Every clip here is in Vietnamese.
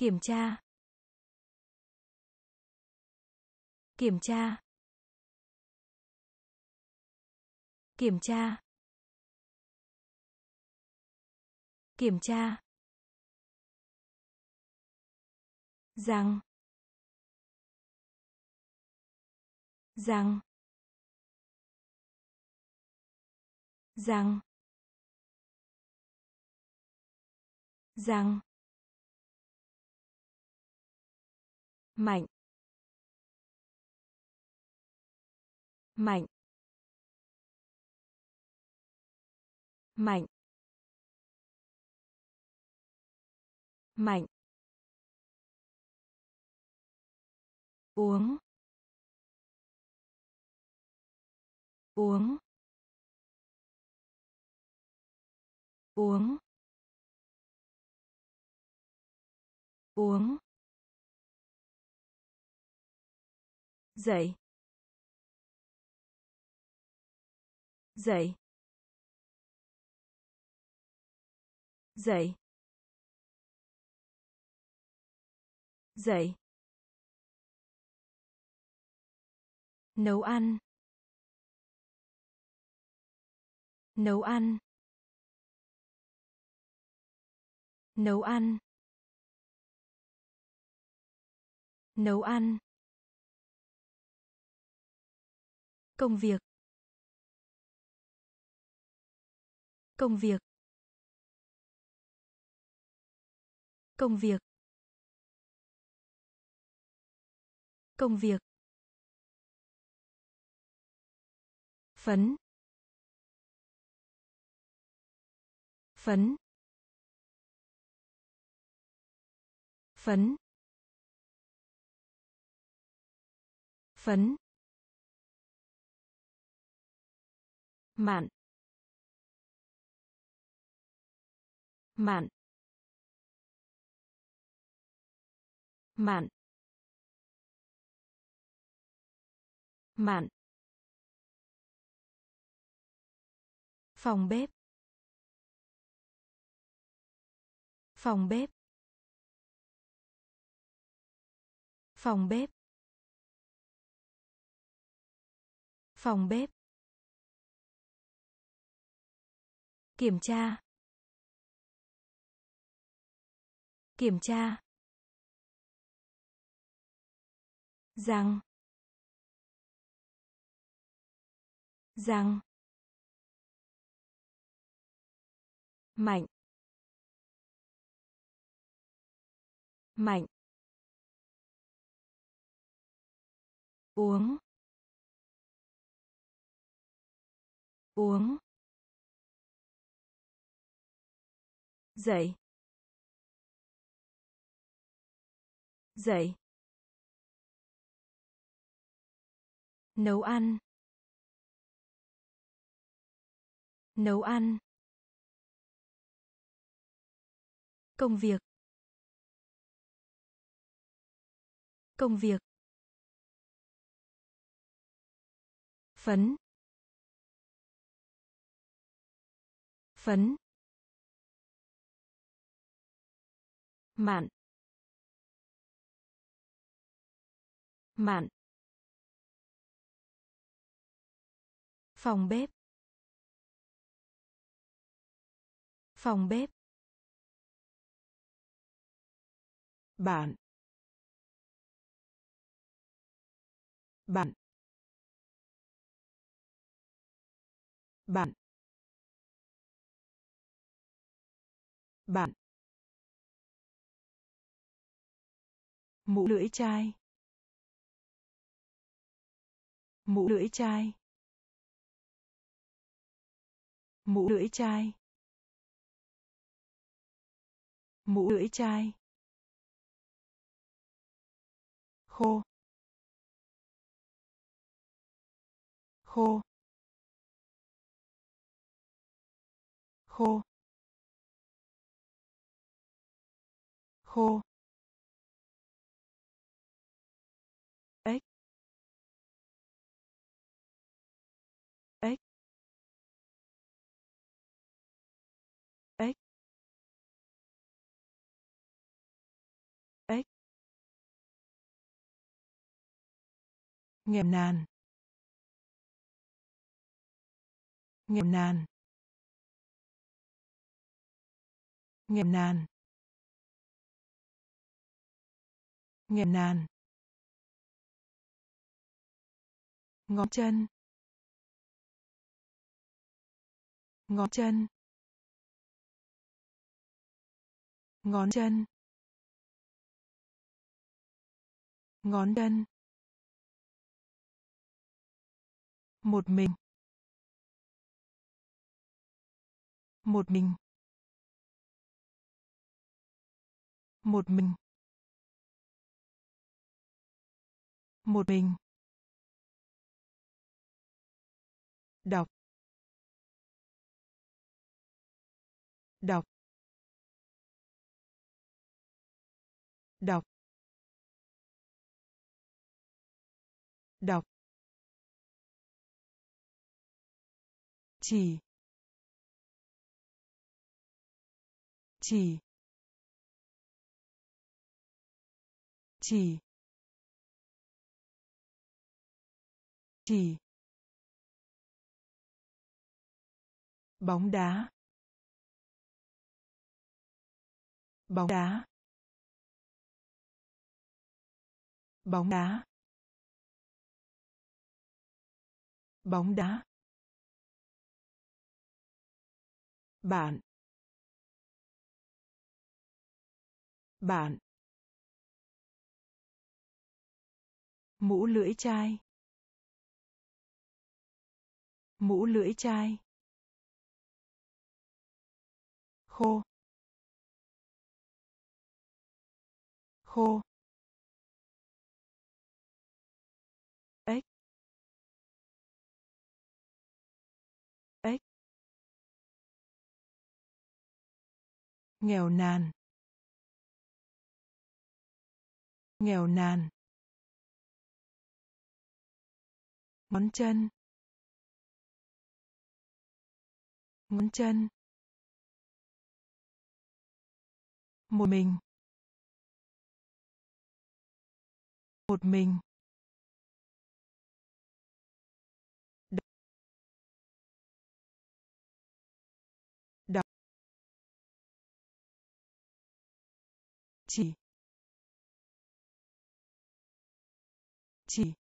Kiểm tra. Kiểm tra. Kiểm tra. Kiểm tra. Rằng. Rằng. Rằng. Rằng. Mạnh. Mạnh. Mạnh. Mạnh. Uống. Uống. Uống. Uống. Dậy. Dậy. Dậy. Dậy. Nấu ăn. Nấu ăn. Nấu ăn. Nấu ăn. Công việc. Công việc. Công việc. Công việc. Phấn. Phấn. Phấn. Phấn. Mạn. Mạn. Mạn. Mạn. Phòng bếp. Phòng bếp. Phòng bếp. Phòng bếp. Kiểm tra. Kiểm tra. Rằng. Rằng. Mạnh. Mạnh. Uống. Uống. Dậy. Dậy. Nấu ăn. Nấu ăn. Công việc. Công việc. Phấn. Phấn. Mạn. Mạn. Phòng bếp. Phòng bếp. Bạn. Bạn. Bạn. Bạn. Mũ lưỡi chai. Mũ lưỡi chai. Mũ lưỡi chai. Mũ lưỡi chai. Khô. Khô. Khô. Khô. Ếch. Ếch. Ếch. nghèo nàn, nghèo nàn, nghèo nàn, nghèo nàn, ngón chân, ngón chân, ngón chân, ngón chân, một mình, một mình, một mình, một mình, đọc, đọc, đọc, đọc, chỉ, chỉ, chỉ, chỉ, bóng đá, bóng đá, bóng đá, bóng đá, bạn, bạn, mũ lưỡi chai, mũ lưỡi chai, khô, khô, ếch, ếch, nghèo nàn, nghèo nàn, ngón chân, ngón chân, một mình, một mình, đọc, đọc, chỉ, chỉ,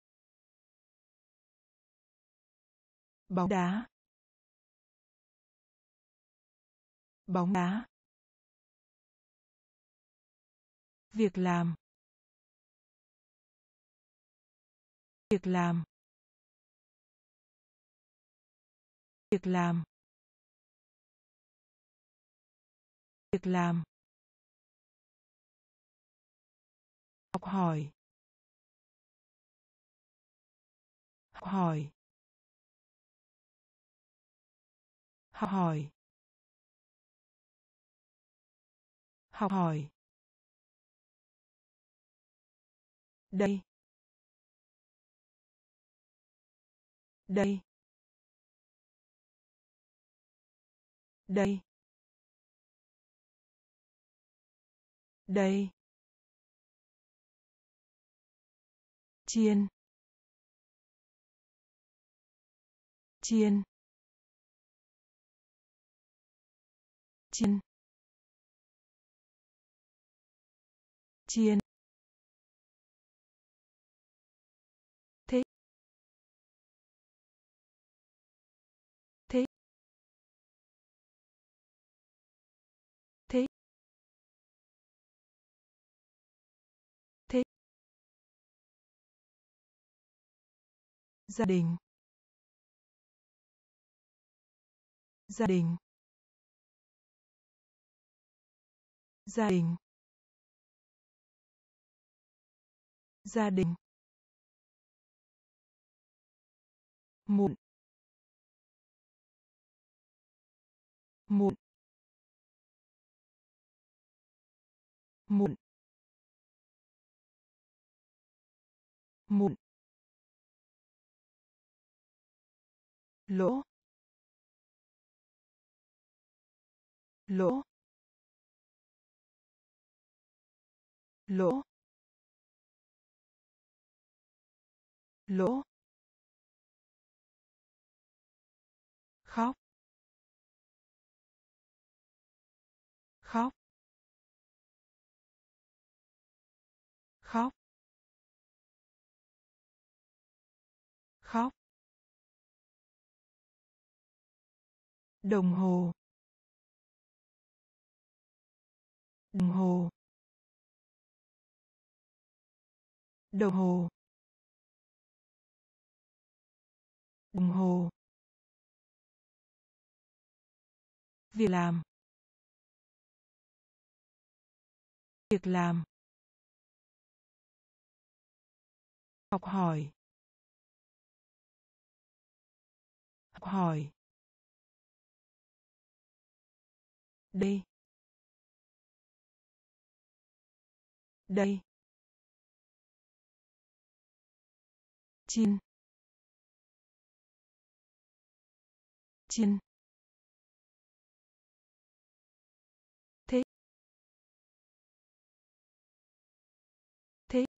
bóng đá, bóng đá, việc làm, việc làm, việc làm, việc làm, học hỏi, học hỏi, học hỏi, học hỏi, đây, đây, đây, đây, chiên, chiên, chiên, chiên, thế, thế, thế, thế, gia đình, gia đình, gia đình, gia đình, mụn, mụn, mụn, mụn, lỗ, lỗ, lỗ, lỗ, khóc, khóc, khóc, khóc, đồng hồ, đồng hồ, đồng hồ, đồng hồ, việc làm, việc làm, học hỏi, học hỏi, đây, đây, chin, chin, thế, thế,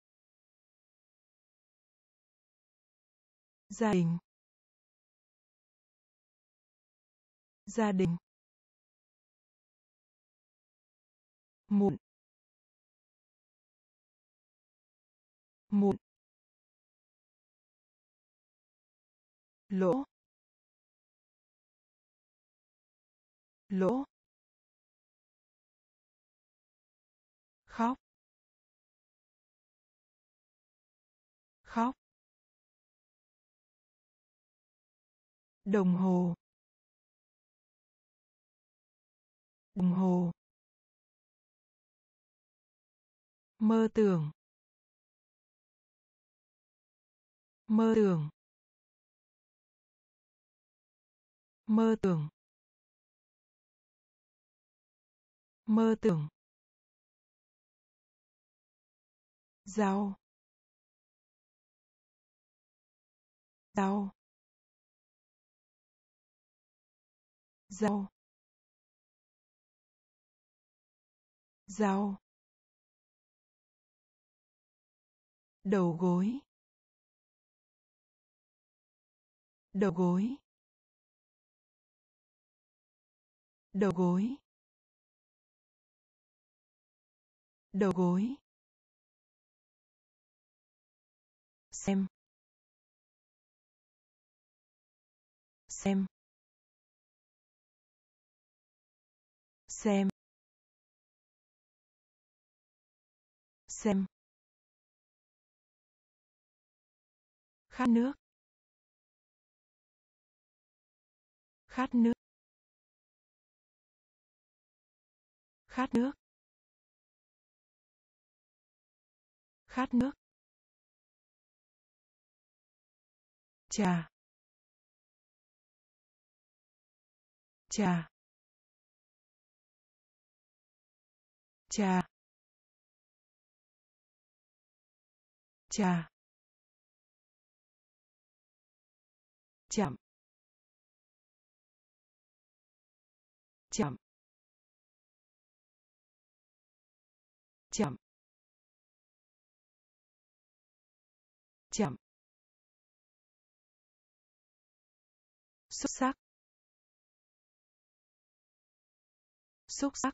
gia đình, gia đình, mụn, mụn, lỗ, lỗ, khóc, khóc, đồng hồ, đồng hồ, mơ tưởng, mơ tưởng, mơ tưởng, mơ tưởng, rau, rau, rau, rau, đầu gối, đầu gối, đầu gối, đầu gối, xem, xem, xem, xem, khát nước, khát nước, khát nước, khát nước, trà, trà, trà, trà, chậm, chậm, chậm, chậm, xuất sắc, xuất sắc,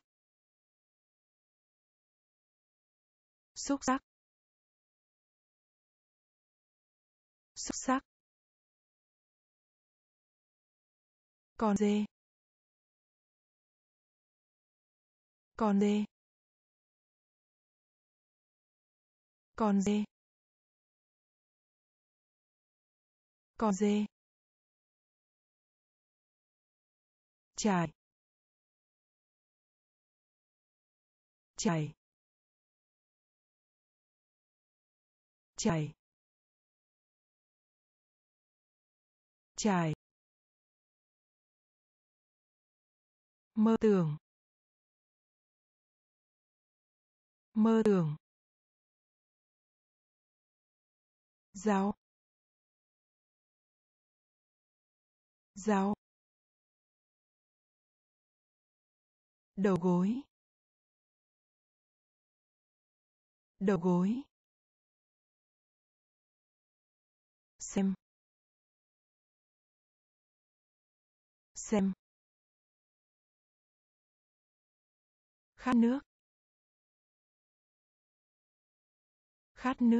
xuất sắc, xuất sắc, con dê, con dê, con dê, con dê, trải, trải, trải, trải, mơ tưởng, mơ tưởng, rau, rau, đầu gối, đầu gối, xem, xem, khát nước, khát nước,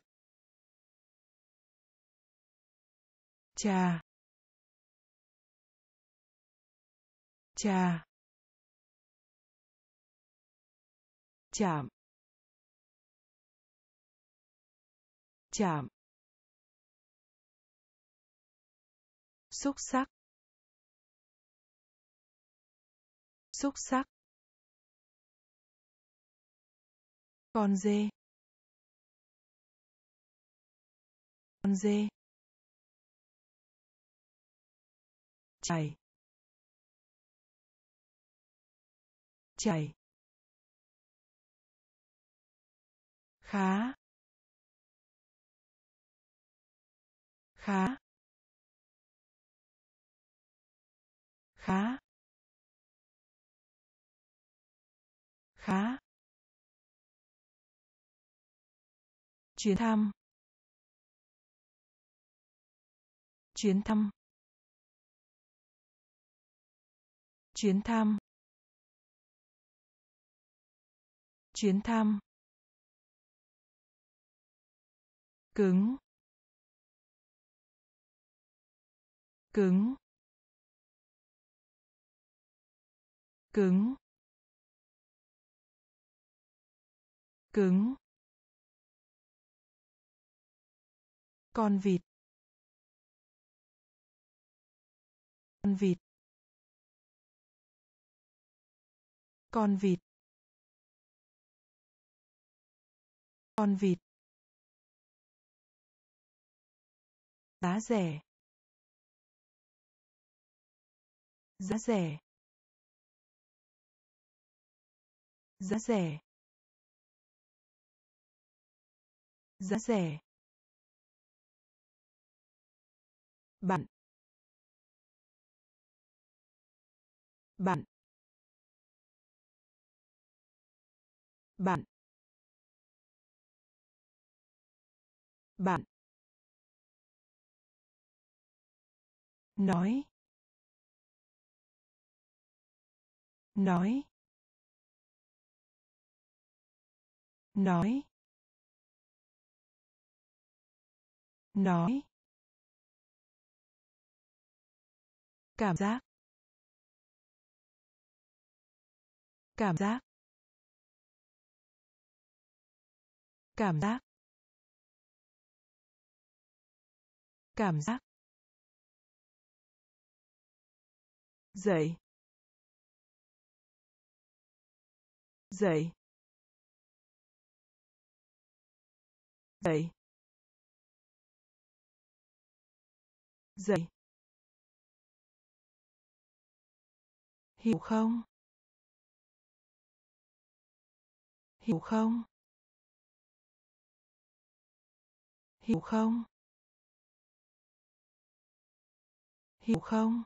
trà, trà, chạm, chạm, xúc xắc, xúc xắc, con dê, con dê, chảy, chảy, khá, khá, khá, khá, chuyến thăm, chuyến thăm, chuyến thăm, chuyến thăm, cứng, cứng, cứng, cứng, con vịt, con vịt, con vịt, con vịt, giá rẻ, giá rẻ, giá rẻ, giá rẻ, bạn, bạn, bạn, bạn, nói, nói, nói, nói, cảm giác, cảm giác, cảm giác, cảm giác, dậy, dậy, dậy, dậy, hiểu không, hiểu không, hiểu không, hiểu không,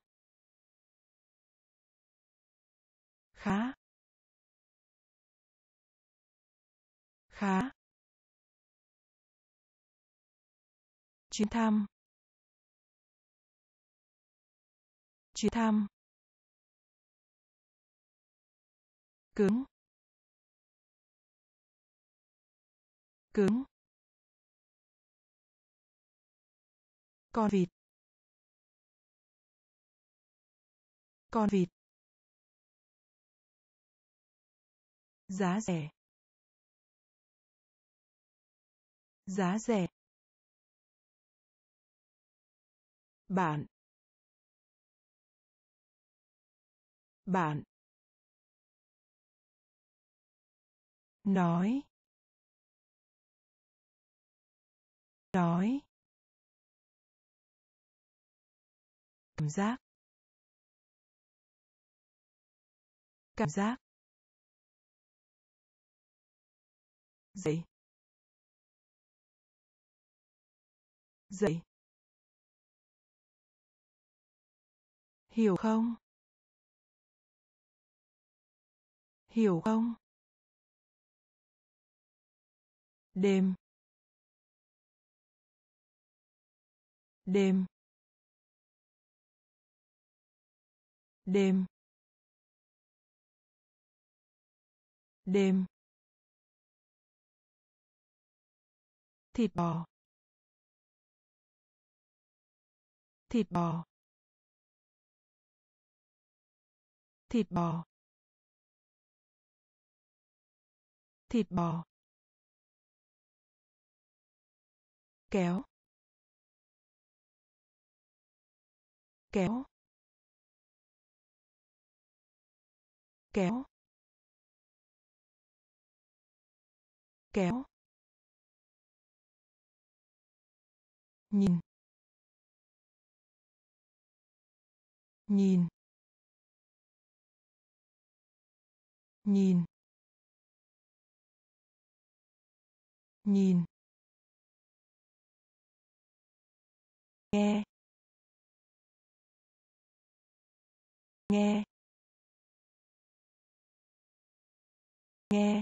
khá, khá, chuyến thăm, chuyến thăm, cứng, cứng, con vịt, con vịt, giá rẻ, giá rẻ, bạn, bạn, nói, nói, cảm giác, cảm giác, dậy, dậy, hiểu không, hiểu không, đêm, đêm, đêm, đêm, thịt bò, thịt bò, thịt bò, thịt bò, kéo, kéo, kéo, kéo, nhìn, nhìn, nhìn, nhìn, nghe, nghe, nghe,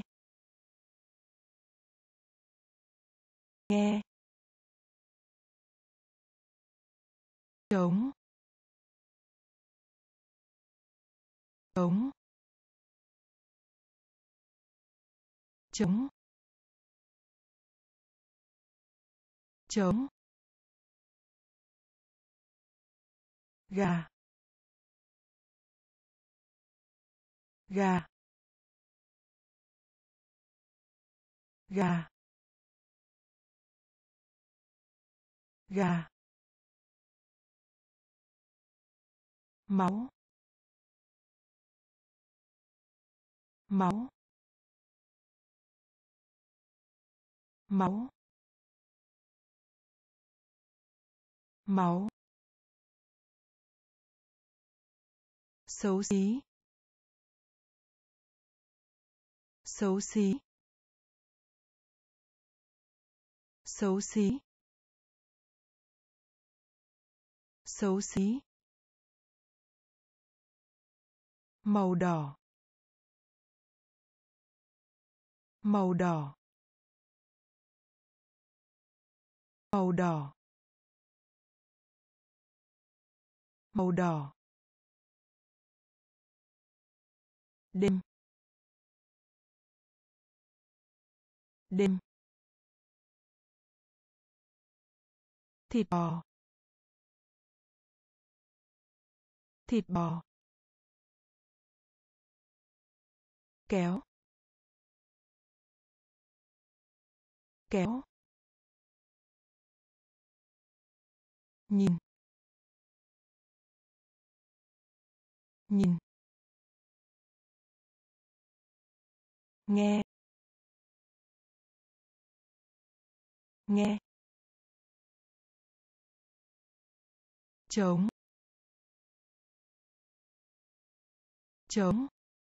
nghe, trống, trống, trống, trống, gà, gà, gà, gà, máu, máu, máu, máu, xấu xí, xấu xí, xấu xí, xấu xí, màu đỏ, màu đỏ, màu đỏ, màu đỏ, đêm, đêm, thịt bò, thịt bò, kéo, kéo, nhìn, nhìn, nghe, nghe, trống, trống,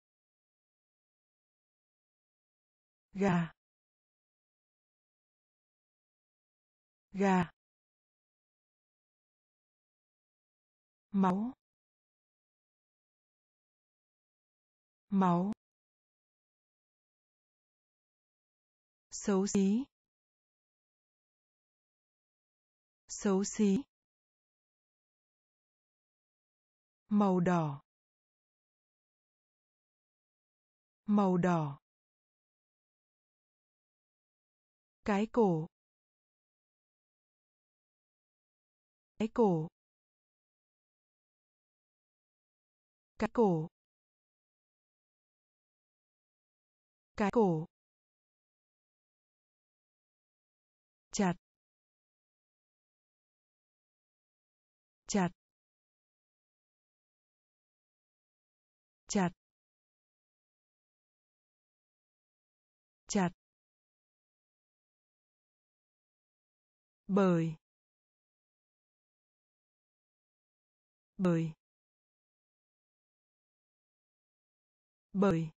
gà, gà, máu, máu, xấu xí, xấu xí, màu đỏ, màu đỏ, cái cổ, cái cổ, cái cổ, cái cổ, chặt, chặt, chặt, chặt, bởi, bởi, bởi,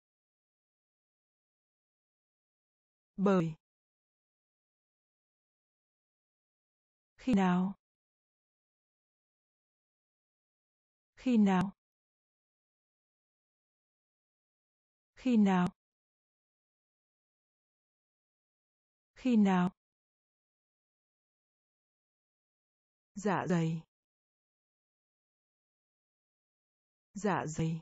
bởi, khi nào, khi nào, khi nào, khi nào, dạ dày, dạ dày,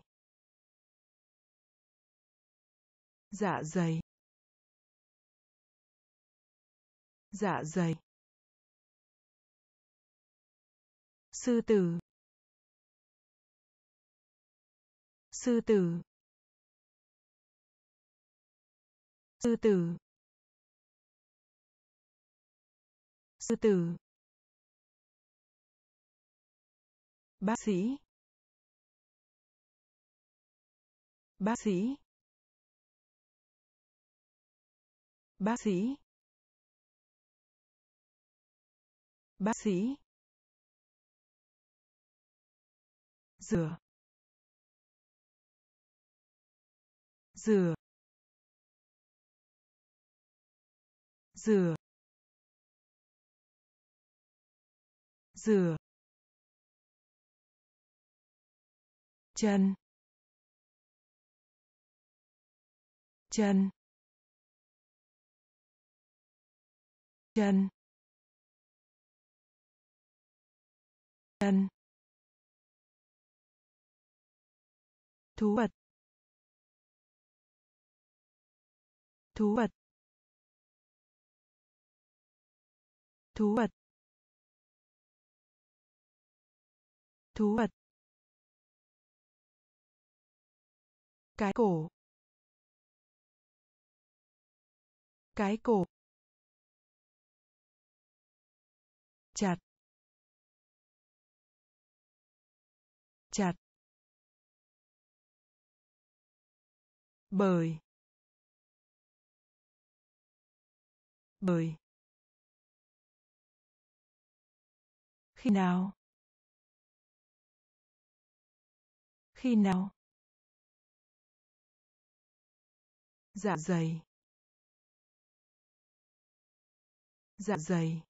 dạ dày, dạ dày, sư tử, sư tử, sư tử, sư tử, bác sĩ, bác sĩ, bác sĩ, bác sĩ, rửa, rửa, rửa, rửa, chân, chân, chân, chân, thú vật, thú vật, thú vật, thú vật, cái cổ, cái cổ, chặt, chặt, bởi, bởi, khi nào, khi nào, dạ dày, dạ dày,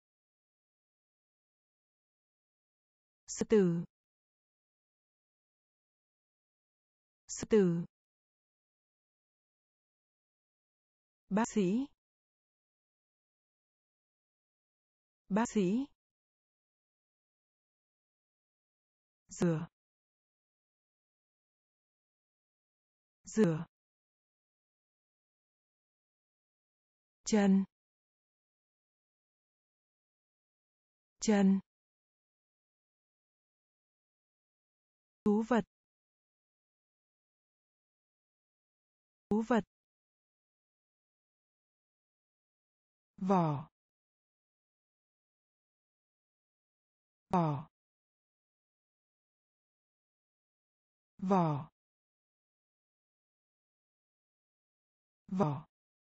sư tử, sư tử, bác sĩ, bác sĩ, rửa, rửa, chân, chân, thú vật, thú vật, vỏ, vỏ, vỏ, vỏ,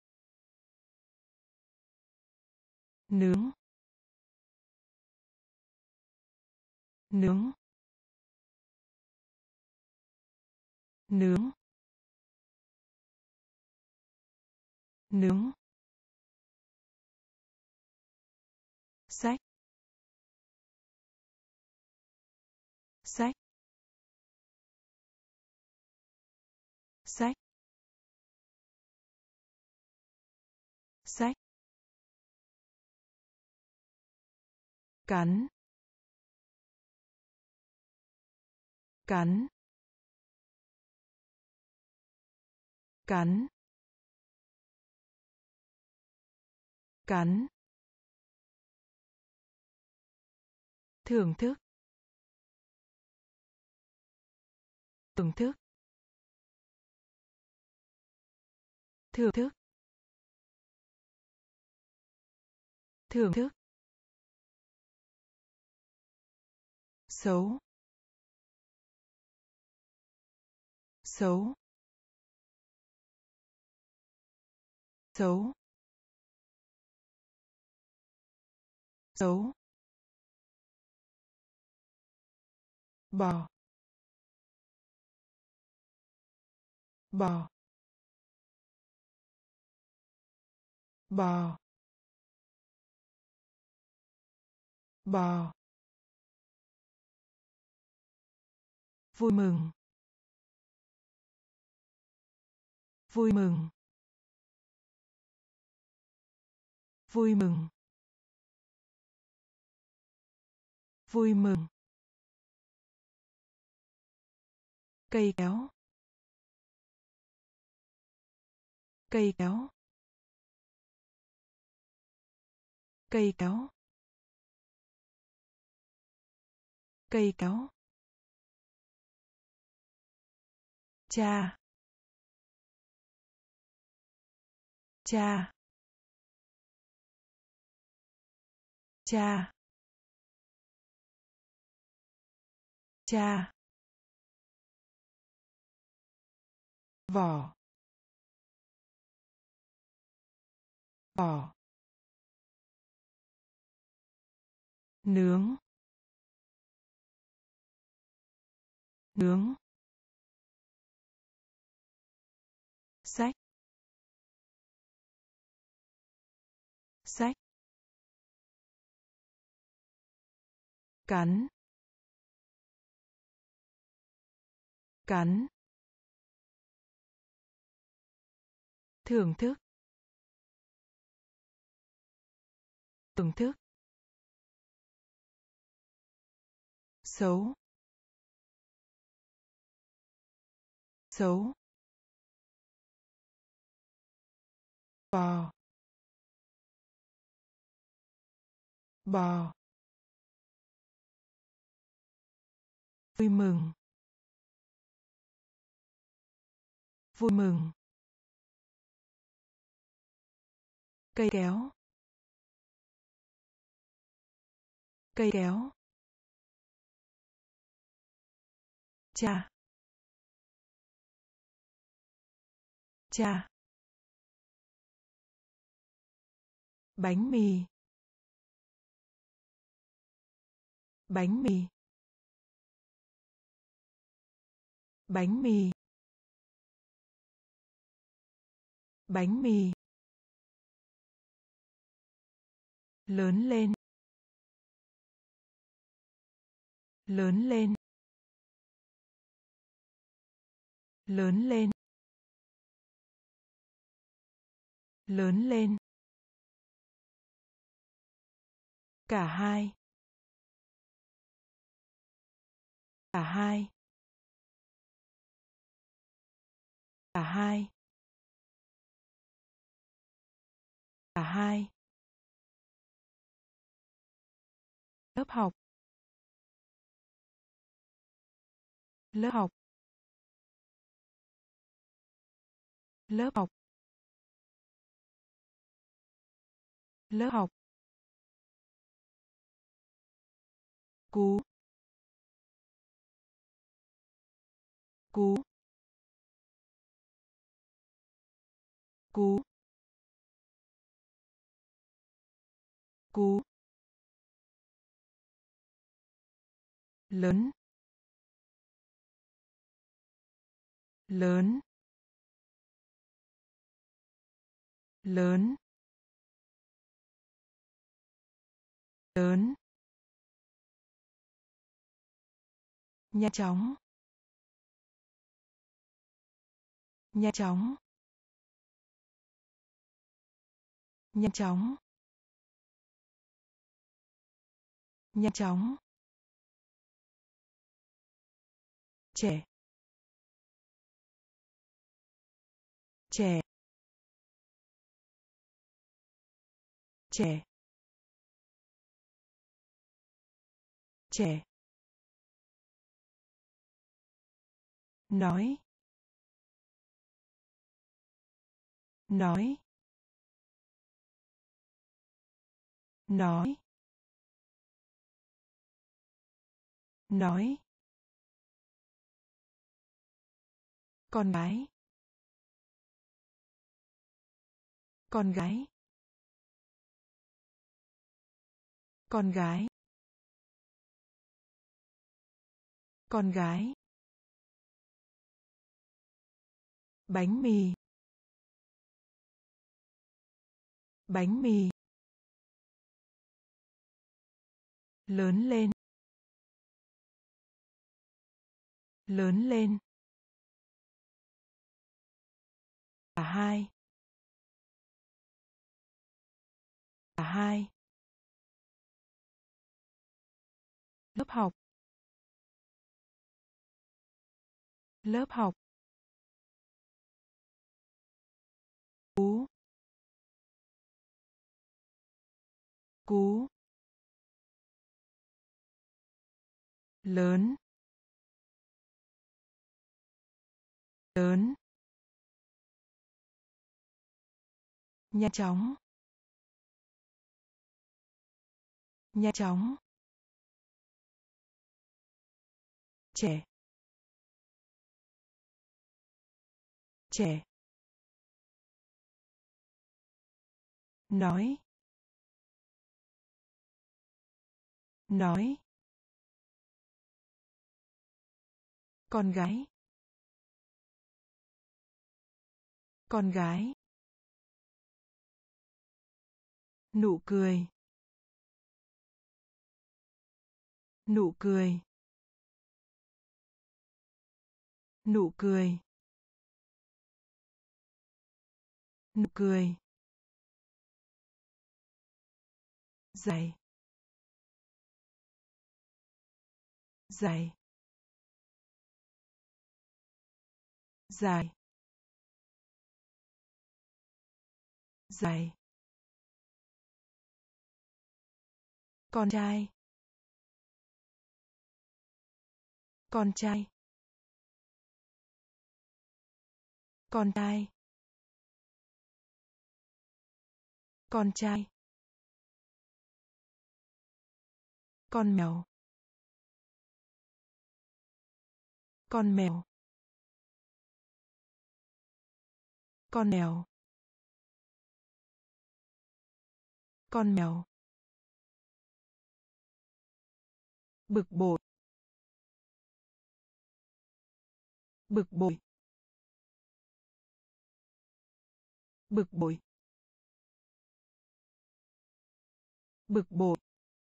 nướng, nướng, nướng, nướng, sách, sách, sách, sách, cắn, cắn, cắn, cắn, thưởng thức, thưởng thức, thưởng thức, thưởng thức, xấu, xấu, xấu, xấu, bò, bò, bò, bò, vui mừng, vui mừng, vui mừng, Vui mừng. Cây kéo. Cây kéo. Cây kéo. Cây kéo. Cha. Cha. Cha. Cha. Vỏ. Vỏ. Nướng. Nướng. Sách. Sách. Cắn. Cắn. Thưởng thức. Thưởng thức. Xấu. Xấu. Bò. Bò. Vui mừng. Vui mừng. Cây kéo. Cây kéo. Cha. Cha. Bánh mì. Bánh mì. Bánh mì. Bánh mì. Lớn lên. Lớn lên. Lớn lên. Lớn lên. Cả hai. Cả hai. Cả hai. Cả hai. Lớp học. Lớp học. Lớp học. Lớp học. Cú. Cú. Cú. Cú. Lớn. Lớn. Lớn. Lớn. Nhanh chóng. Nhanh chóng. Nhanh chóng. Nhanh chóng. Trẻ. Trẻ. Trẻ. Trẻ. Nói. Nói. Nói. Nói. Con gái. Con gái. Con gái. Con gái. Bánh mì. Bánh mì. Lớn lên. Lớn lên. Cả hai. Cả hai. lớp học, lớp học, cú, cú, lớn, lớn, nhanh chóng, nhanh chóng, trẻ, trẻ, nói, nói, con gái, con gái, nụ cười, nụ cười, nụ cười, nụ cười, dài, dài, dài, dài, con trai, con trai, con trai, con trai, con mèo, con mèo, con mèo, con mèo, bực bội, bực bội, bực bội, bực bội,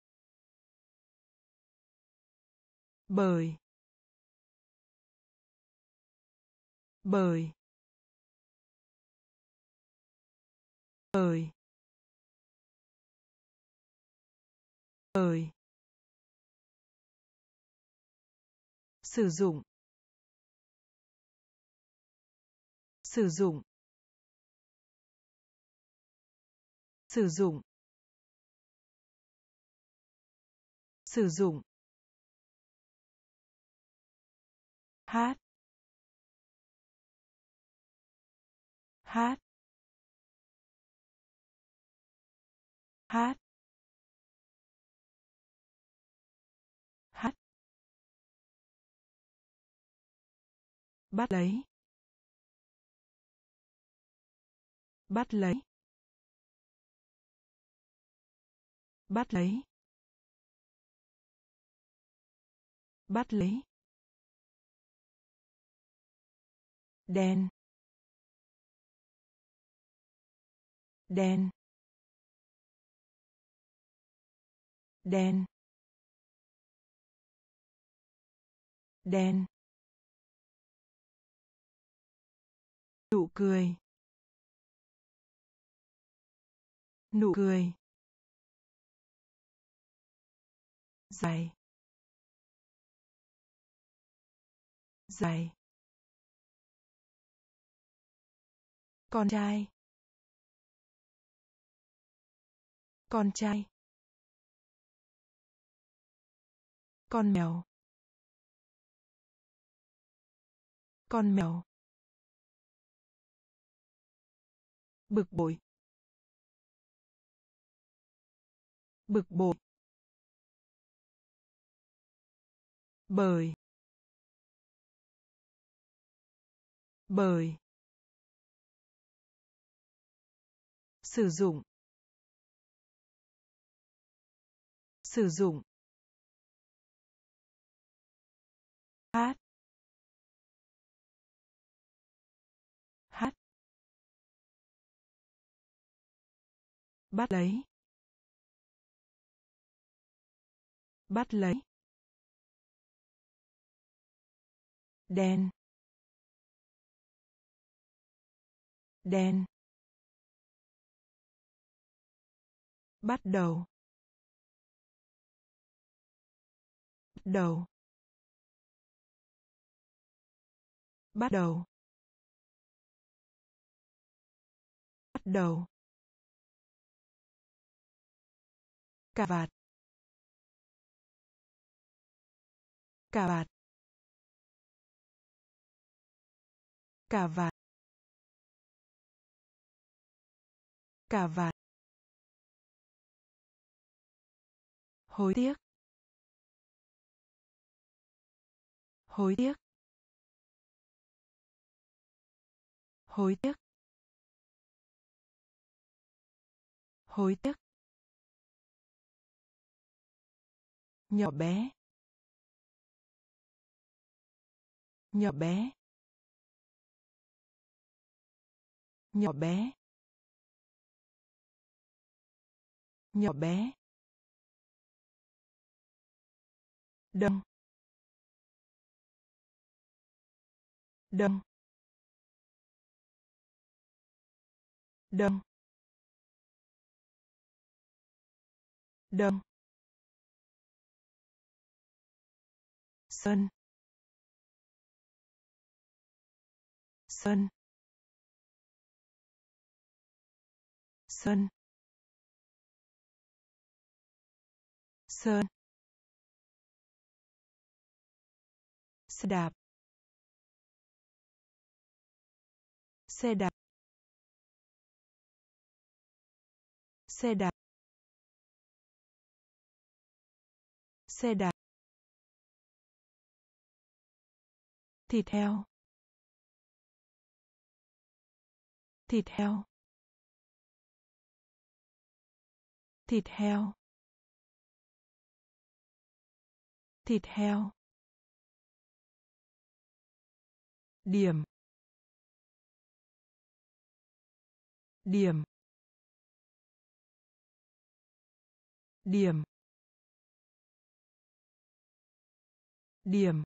bởi, bởi, bởi, bởi, sử dụng, sử dụng, sử dụng, sử dụng, hát, hát, hát, hát, bắt lấy, bắt lấy, bắt lấy, bắt lấy, đen, đen, đen, đen, nụ cười, nụ cười, dài, dài, con trai, con trai, con mèo, con mèo, bực bội, bực bội, bởi, bởi, sử dụng, sử dụng, hát, hát, bắt lấy, bắt lấy, đen, đen, bắt đầu, đầu, bắt đầu, bắt đầu, cà vạt, cà vạt, cà vạt, cà vạt, hối tiếc, hối tiếc, hối tiếc, hối tiếc, nhỏ bé, nhỏ bé, nhỏ bé, nhỏ bé, đông, đông, đông, đông, sơn, sơn, sơn, sơn, xe đạp, xe đạp, xe đạp, xe đạp, thịt heo, thịt heo, thịt heo, thịt heo, điểm, điểm, điểm, điểm,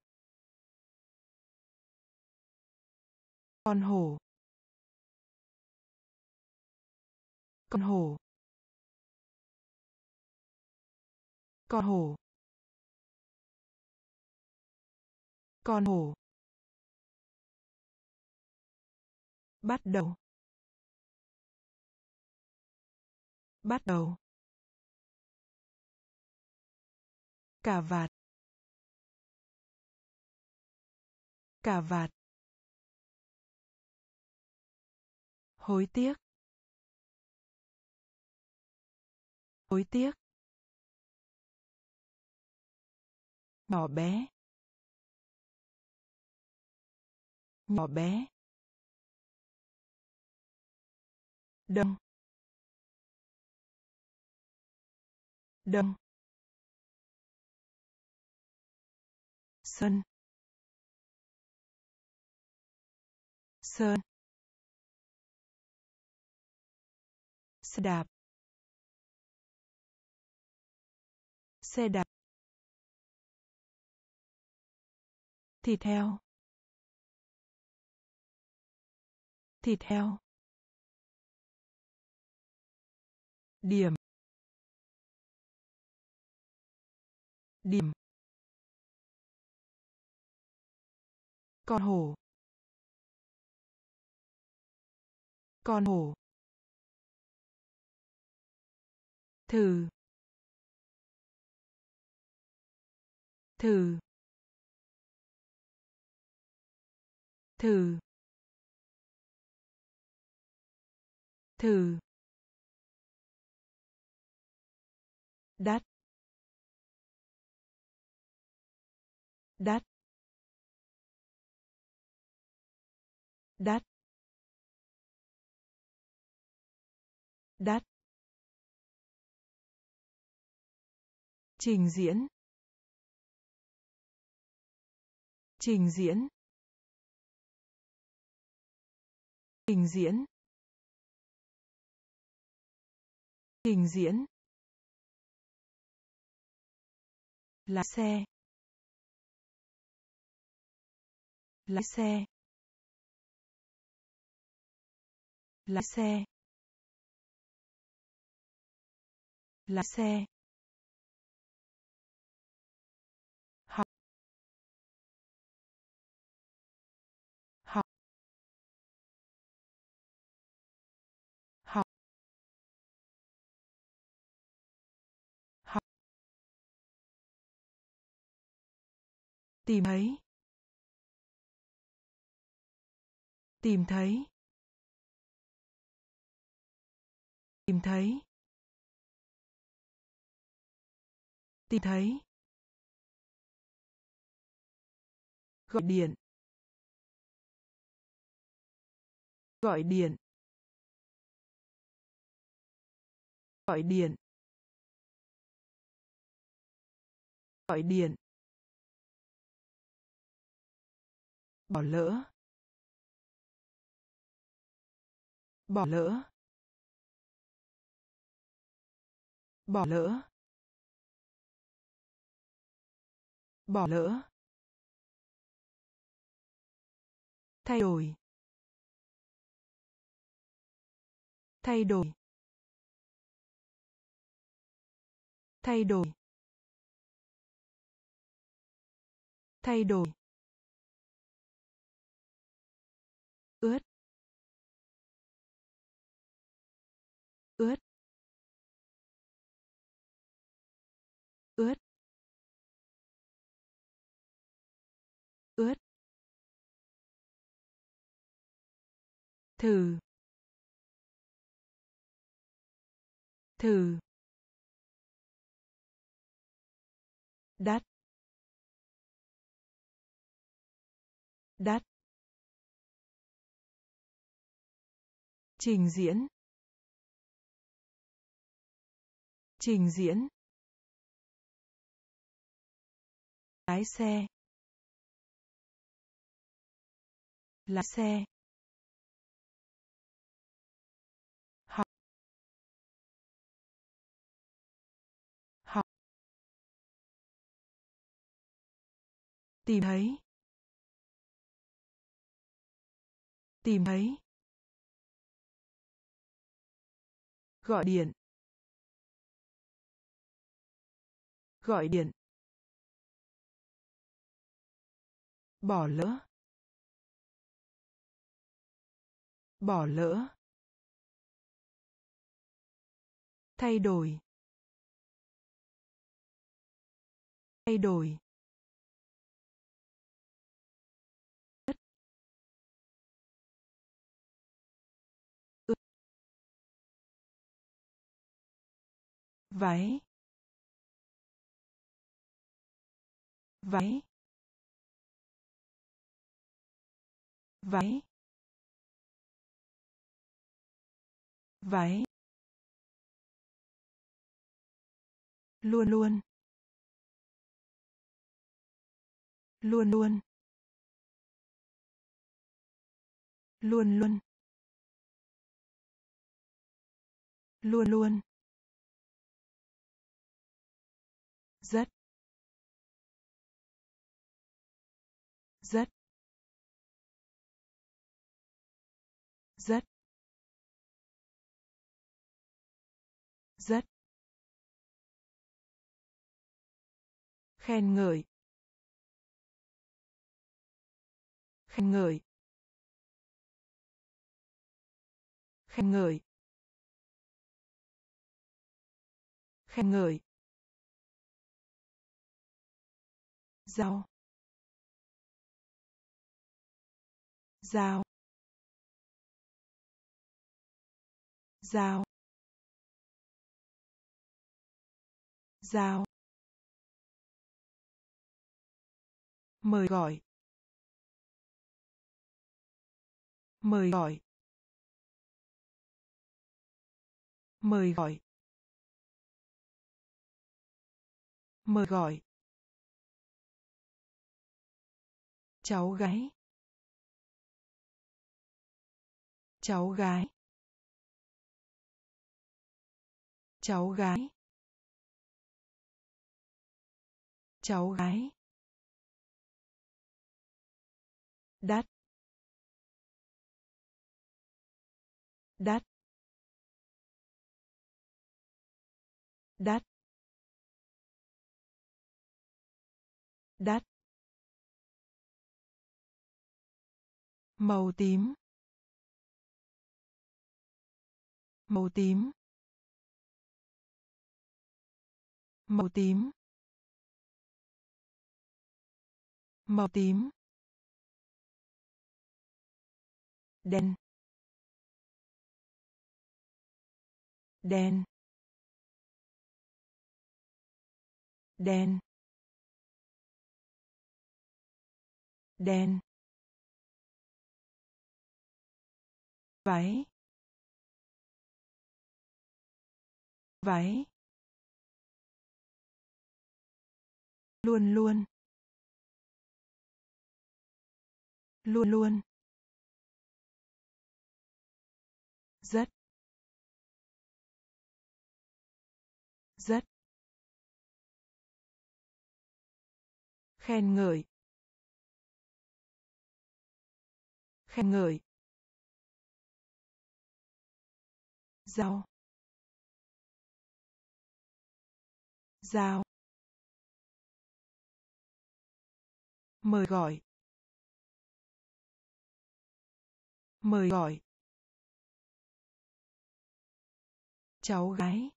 con hổ, con hổ, con hổ, con hổ, bắt đầu, bắt đầu, cà vạt, cà vạt, hối tiếc, hối tiếc, nhỏ bé, nhỏ bé, đông, đông, sơn, sơn, xe đạp, xe đạp, thịt heo, thịt heo, điểm, điểm, con hổ, con hổ, thử, thử, thử, thử, đắt, đắt, đắt, đắt, trình diễn, trình diễn, trình diễn, trình diễn, lái xe, lái xe, lái xe, lái xe, Tìm thấy. Tìm thấy. Tìm thấy. Tìm thấy. Gọi điện. Gọi điện. Gọi điện. Gọi điện. Bỏ lỡ. Bỏ lỡ. Bỏ lỡ. Bỏ lỡ. Thay đổi. Thay đổi. Thay đổi. Thay đổi. Ướt. Ướt. Ướt. Ướt. Thử. Thử. Đắt. Đắt. Trình diễn. Trình diễn. Lái xe. Lái xe. Học. Học. Tìm thấy. Tìm thấy. Gọi điện. Gọi điện. Bỏ lỡ. Bỏ lỡ. Thay đổi. Thay đổi. Ướt. Ướt. Váy. Váy. Váy. Váy. Luôn luôn. Luôn luôn. Luôn luôn. Luôn luôn. Rất. Rất. Rất. Rất. Khen ngợi. Khen ngợi. Khen ngợi. Khen ngợi. Dao. Dao. Dao. Dao. Mời gọi. Mời gọi. Mời gọi. Mời gọi. Cháu gái. Cháu gái. Cháu gái. Cháu gái. Đắt. Đắt. Đắt. Đắt. Màu tím. Màu tím. Màu tím. Màu tím. Đen. Đen. Đen. Đen. Váy. Váy. Luôn luôn. Luôn luôn. Rất. Rất. Khen ngợi. Khen ngợi. Giao. Giao. Mời gọi. Mời gọi. Cháu gái.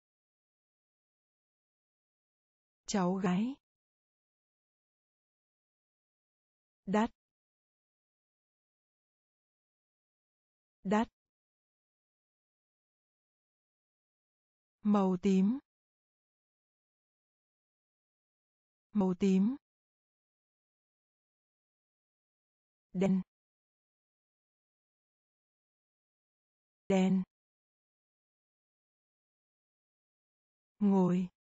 Cháu gái. Đắt. Đắt. Màu tím. Màu tím. Đen. Đen. Ngồi.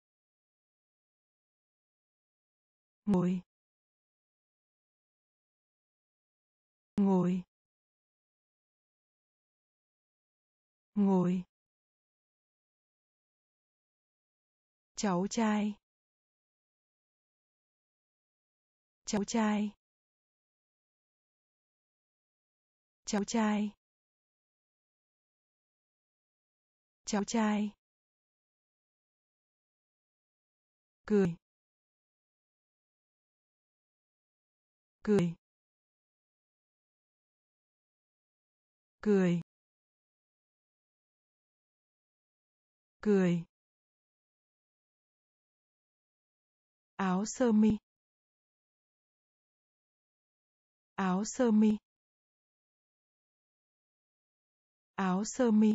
Ngồi. Ngồi. Ngồi. Cháu trai. Cháu trai. Cháu trai. Cháu trai. Cười. Cười. Cười. Cười. Áo sơ mi. Áo sơ mi. Áo sơ mi.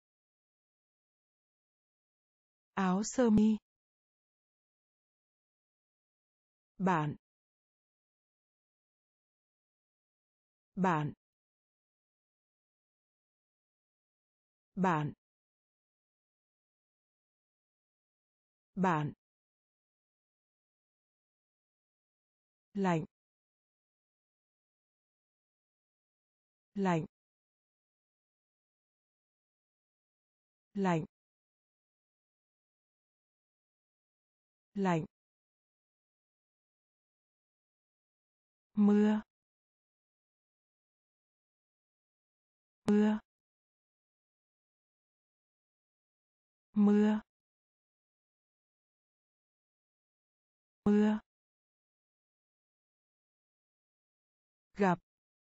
Áo sơ mi. Bạn. Bạn. Bạn. Bạn. Lạnh. Lạnh. Lạnh. Lạnh. Mưa. Mưa. Mưa. Mưa. Gặp.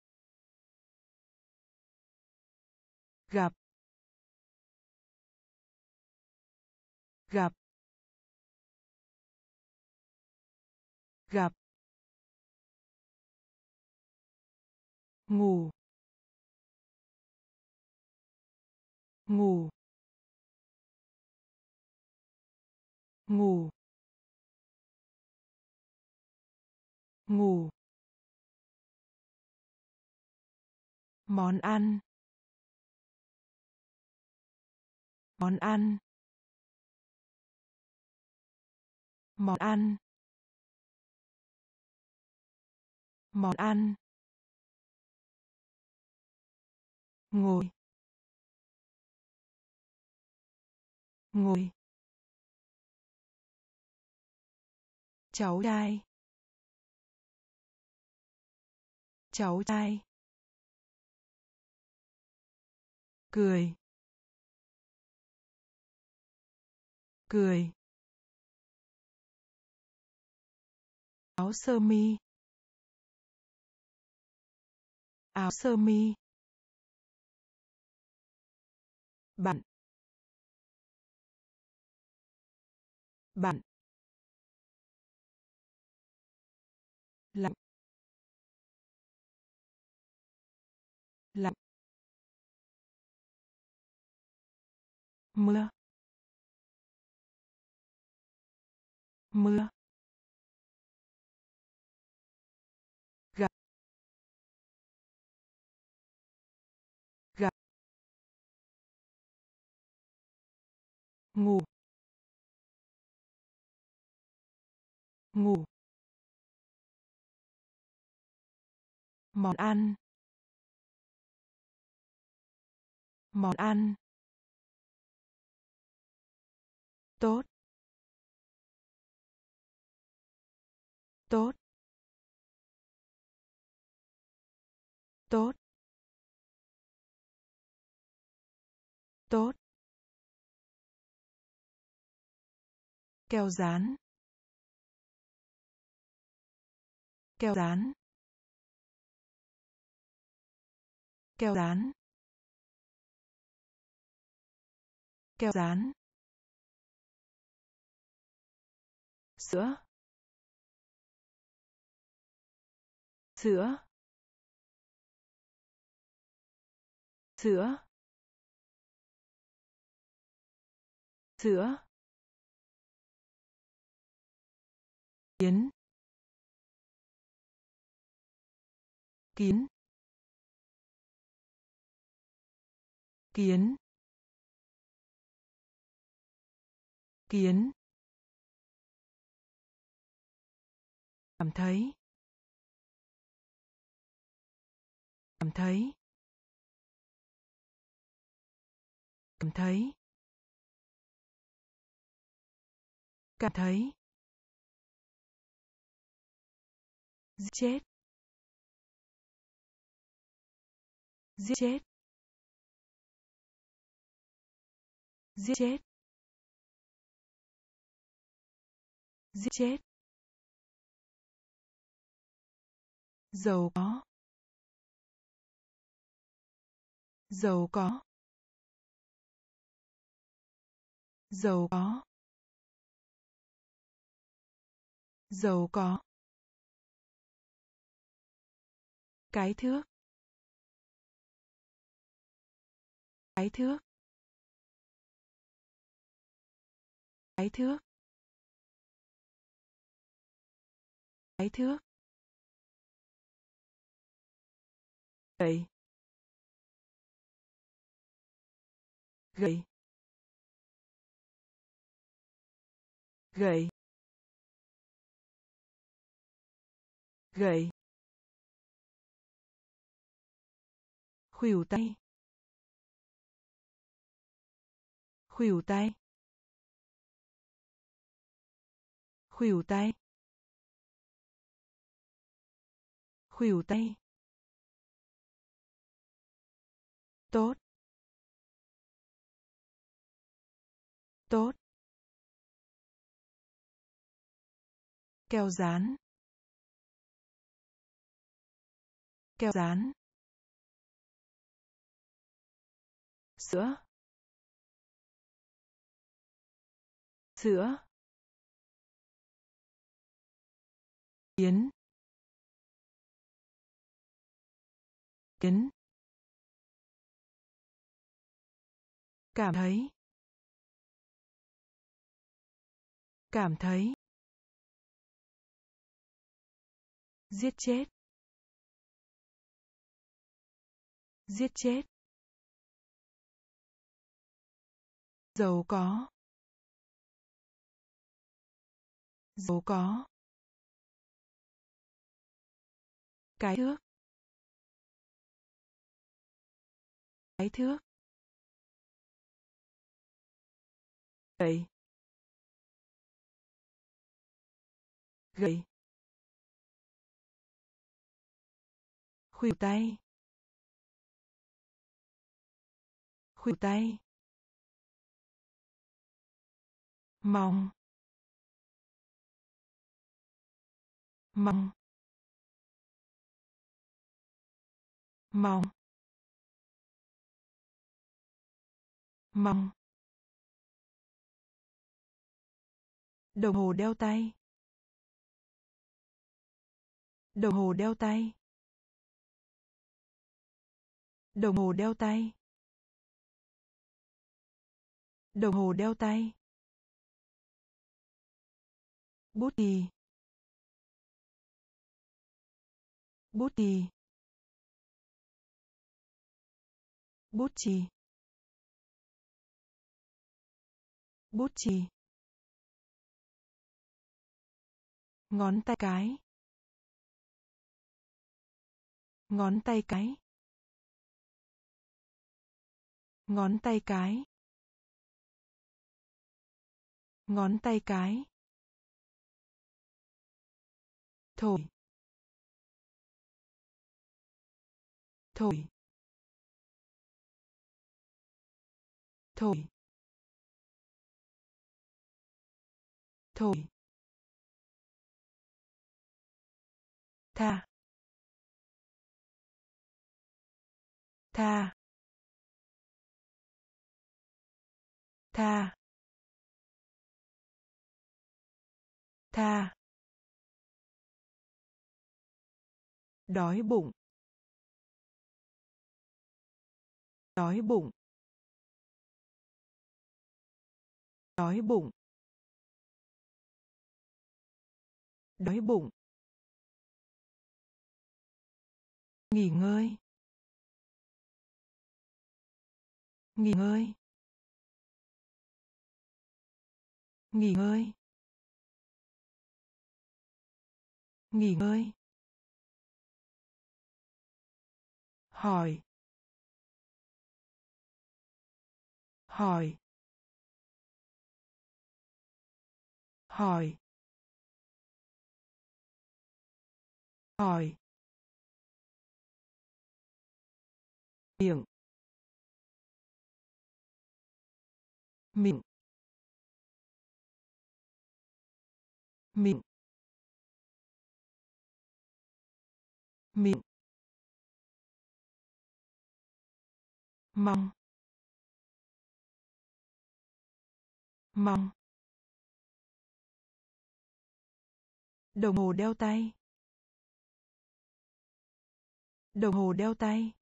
Gặp. Gặp. Gặp. Ngủ. Ngủ. Ngủ. Ngủ. Món ăn. Món ăn. Món ăn. Món ăn. Ngồi. Ngồi. Cháu trai. Cháu trai. Cười. Cười. Áo sơ mi. Áo sơ mi. Bạn. Bạn. lạnh, mưa, mưa, gặp, gặp, ngủ, ngủ, món ăn, món ăn, tốt, tốt, tốt, tốt, keo dán, keo dán, keo dán, keo dán, sữa, sữa, sữa, sữa, kiến, kiến, kiến, kiến, cảm thấy, cảm thấy, cảm thấy, cảm thấy, giết chết, giết chết, giết chết, giết chết, giàu có, giàu có, giàu có, giàu có, cái thước, cái thước, cái thước, cái thước, gậy, gậy, gậy, gậy, khuỷu tay, khuỷu tay, khuỷu tay, khuỷu tay, tốt, tốt, keo dán, keo dán, sữa, sữa, kiến, kiến, cảm thấy, cảm thấy, giết chết, giết chết, giàu có, giàu có, cái thước, cái thước, gậy, gậy, khuỷu tay, khuỷu tay, mong, mong, mong, mong, đồng hồ đeo tay, đồng hồ đeo tay, Đồng hồ đeo tay. Đồng hồ đeo tay. Bút chì. Bút chì. Bút chì. Bút chì. Ngón tay cái. Ngón tay cái. Ngón tay cái. Ngón tay cái. Thổi. Thổi. Thổi. Thổi. Tha. Tha. Tha. Tha. Đói bụng. Đói bụng. Đói bụng. Đói bụng. Nghỉ ngơi. Nghỉ ngơi. Nghỉ ngơi. Nghỉ ngơi. Hỏi. Hỏi. Hỏi. Hỏi. Miệng. Miệng. Miệng. Miệng. Mong. Mong. Đồng hồ đeo tay. Đồng hồ đeo tay.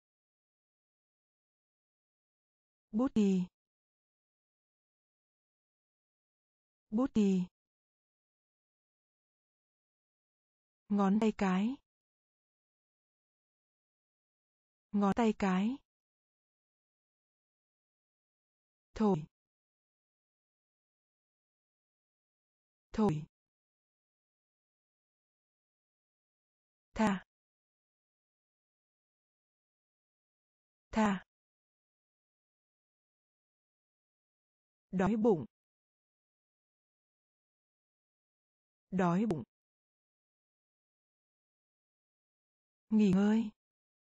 Bút chì. Bút chì. Ngón tay cái. Ngón tay cái. Thổi. Thổi. Tha. Tha. Đói bụng. Đói bụng. Nghỉ ngơi.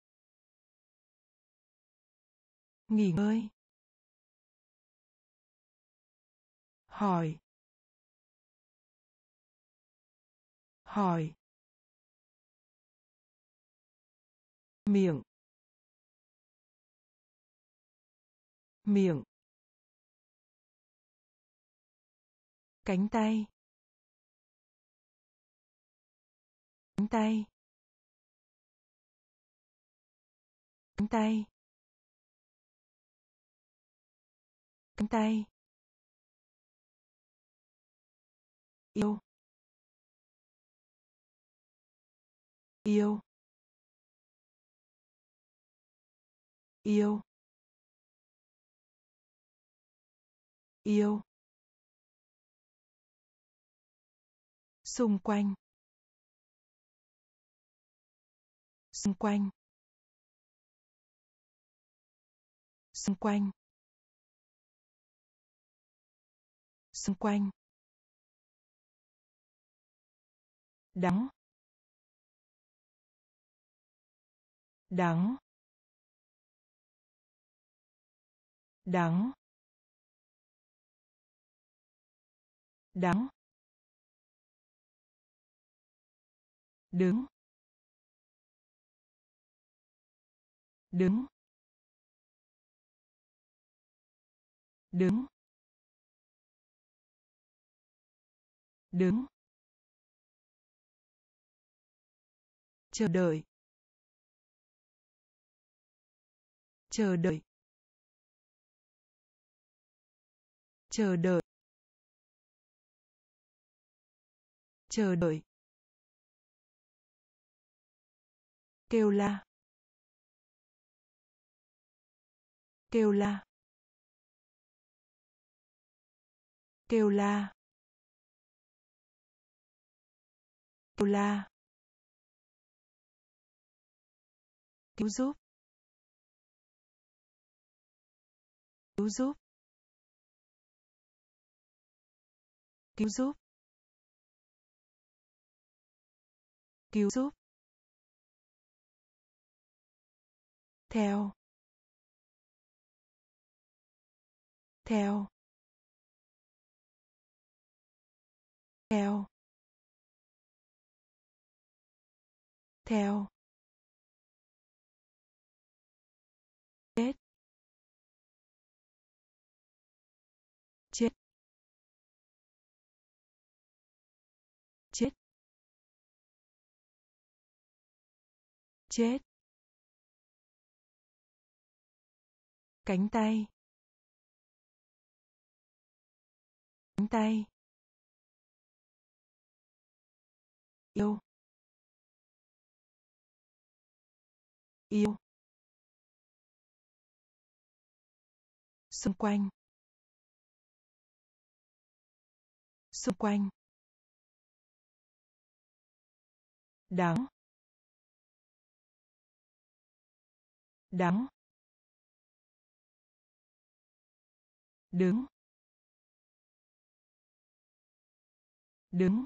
Nghỉ ngơi. Hỏi. Hỏi. Miệng. Miệng. Cánh tay. Cánh tay. Cánh tay. Cánh tay. Yêu. Yêu. Yêu. Yêu. Xung quanh. Xung quanh. Xung quanh. Xung quanh. Đắng. Đắng. Đắng. Đắng. Đứng. Đứng. Đứng. Đứng. Chờ đợi. chờ đợi, chờ đợi, chờ đợi, kêu la, kêu la, kêu la, kêu la, cứu giúp, cứu giúp, cứu giúp, cứu giúp, theo, theo, theo, theo, chết, chết, chết, chết, cánh tay, cánh tay, yêu, yêu, xung quanh, xung quanh, đắng, đắng, đứng, đứng,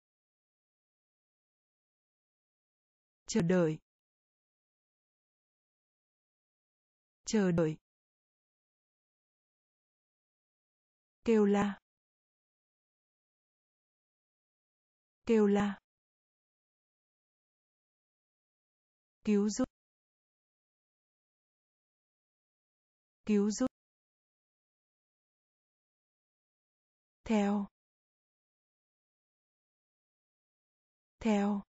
chờ đợi, chờ đợi, kêu la, kêu la, cứu giúp, cứu giúp, theo, theo,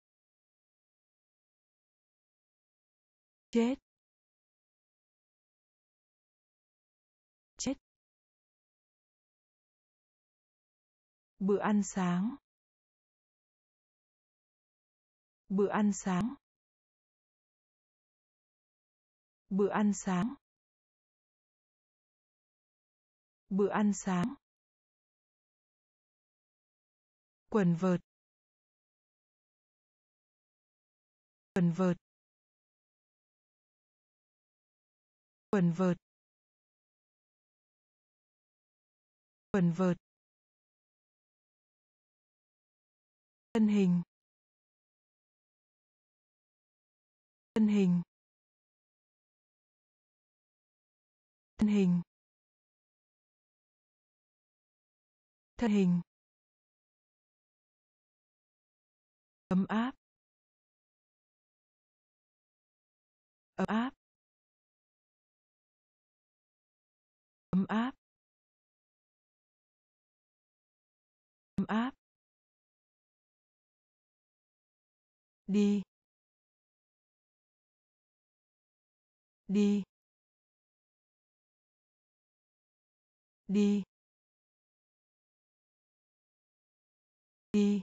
chết, chết, bữa ăn sáng, bữa ăn sáng, bữa ăn sáng, bữa ăn sáng, quần vợt, quần vợt, quần vợt, quần vợt, thân hình, thân hình, thân hình, thân hình, ấm áp, ấm áp, ấm áp, ấm áp, đi, đi, đi, đi,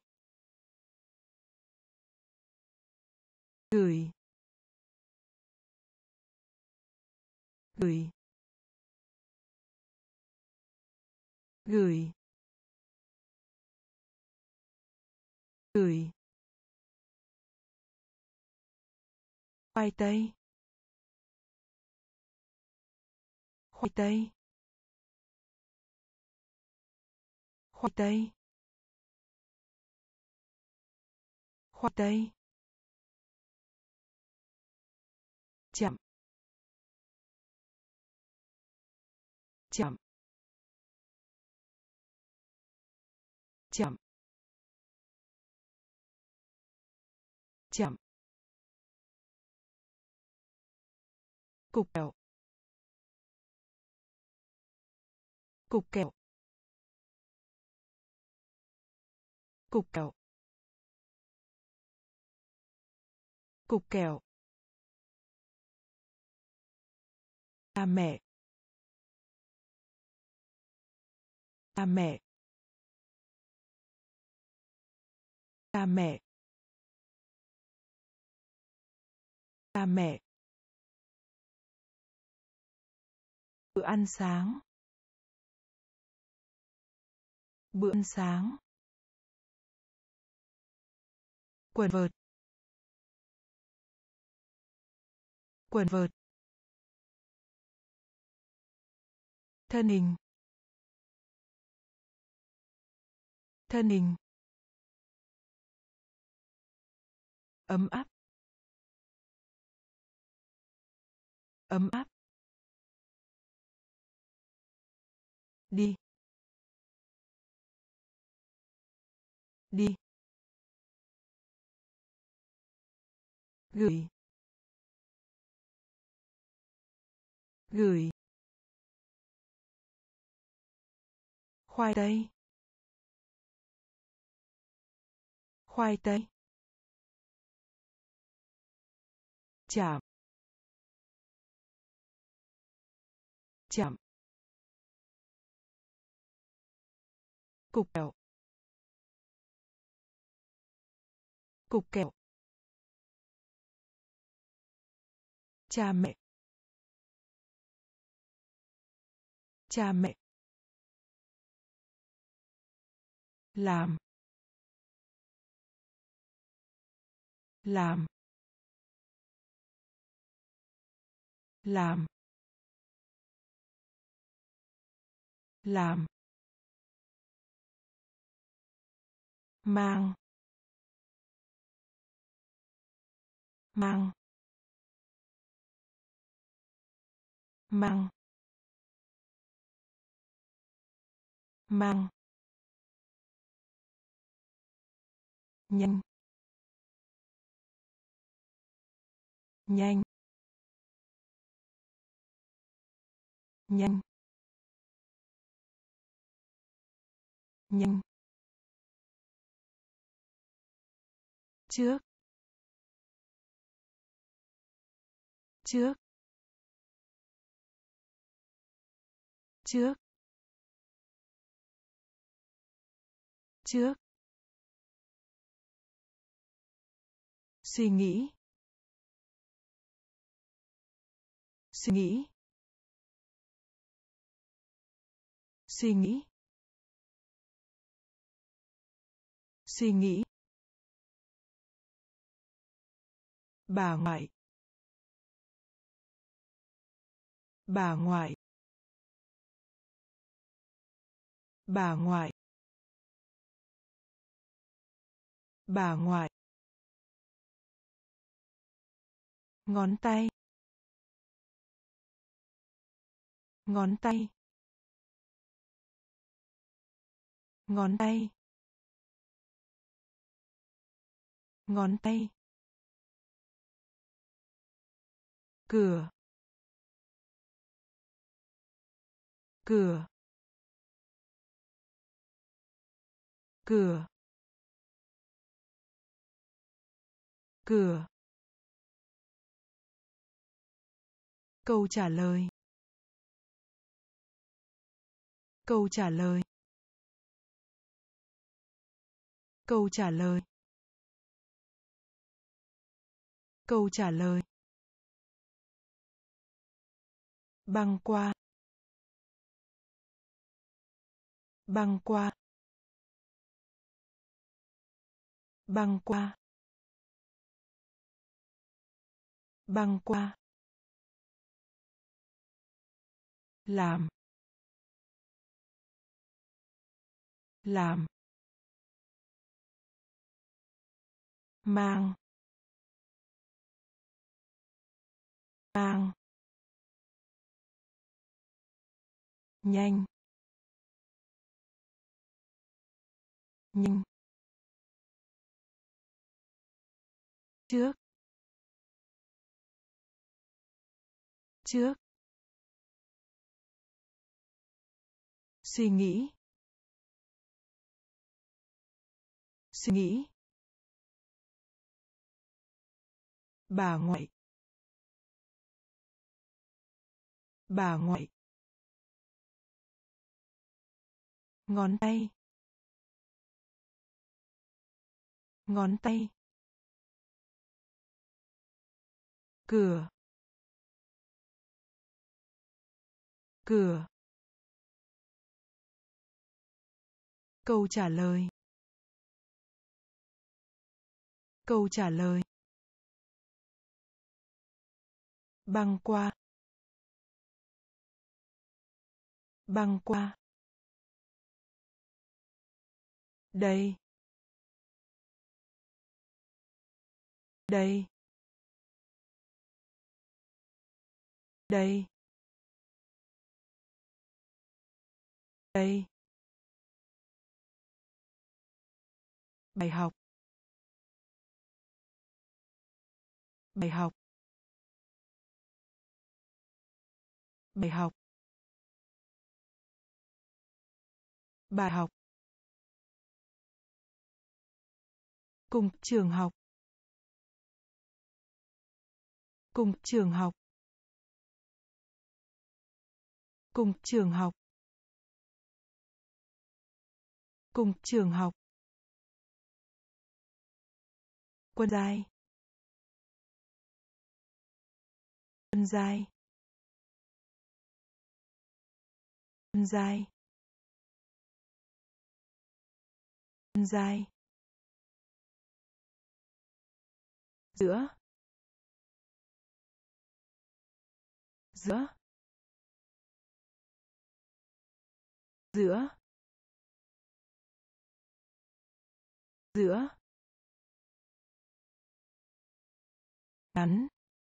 gửi, gửi, gửi, gửi, khoai tây, khoai tây, khoai tây, khoai tây, chậm, chậm, chậm, chậm, cục kẹo, cục kẹo, cục kẹo, cục kẹo, Cha mẹ. Cha mẹ. Cha mẹ. Cha mẹ. Bữa ăn sáng. Bữa ăn sáng. Quần vợt. Quần vợt. Thân hình. Thân hình. Ấm áp. Ấm áp. Đi. Đi. Gửi. Gửi. Khoai tây. Khoai tây. Chạm. Chạm. Cục kẹo. Cục kẹo. Cha mẹ. Cha mẹ. Làm. Làm. Làm. Làm. Mang. Mang. Mang. Mang. Nhanh. Nhanh. Nhanh. Nhanh. Trước. Trước. Trước. Trước. Suy nghĩ. Suy nghĩ. Suy nghĩ. Suy nghĩ. Bà ngoại. Bà ngoại. Bà ngoại. Bà ngoại. Ngón tay. Ngón tay. Ngón tay. Ngón tay. Cửa. Cửa. Cửa. Cửa. Câu trả lời. Câu trả lời. Câu trả lời. Câu trả lời. Băng qua. Băng qua. Băng qua. Băng qua. Làm. Làm. Mang. Mang. Nhanh. Nhanh. Trước. Trước. Suy nghĩ. Suy nghĩ. Bà ngoại. bà ngoại, ngón tay, ngón tay, cửa, cửa, câu trả lời, câu trả lời, băng qua, băng qua, đây, đây, đây, đây, bài học, bài học, bài học, bài học, cùng trường học, cùng trường học, cùng trường học, cùng trường học, quân dài, quân dài, quân dài, quân dài, giữa, giữa, giữa, giữa, ngắn,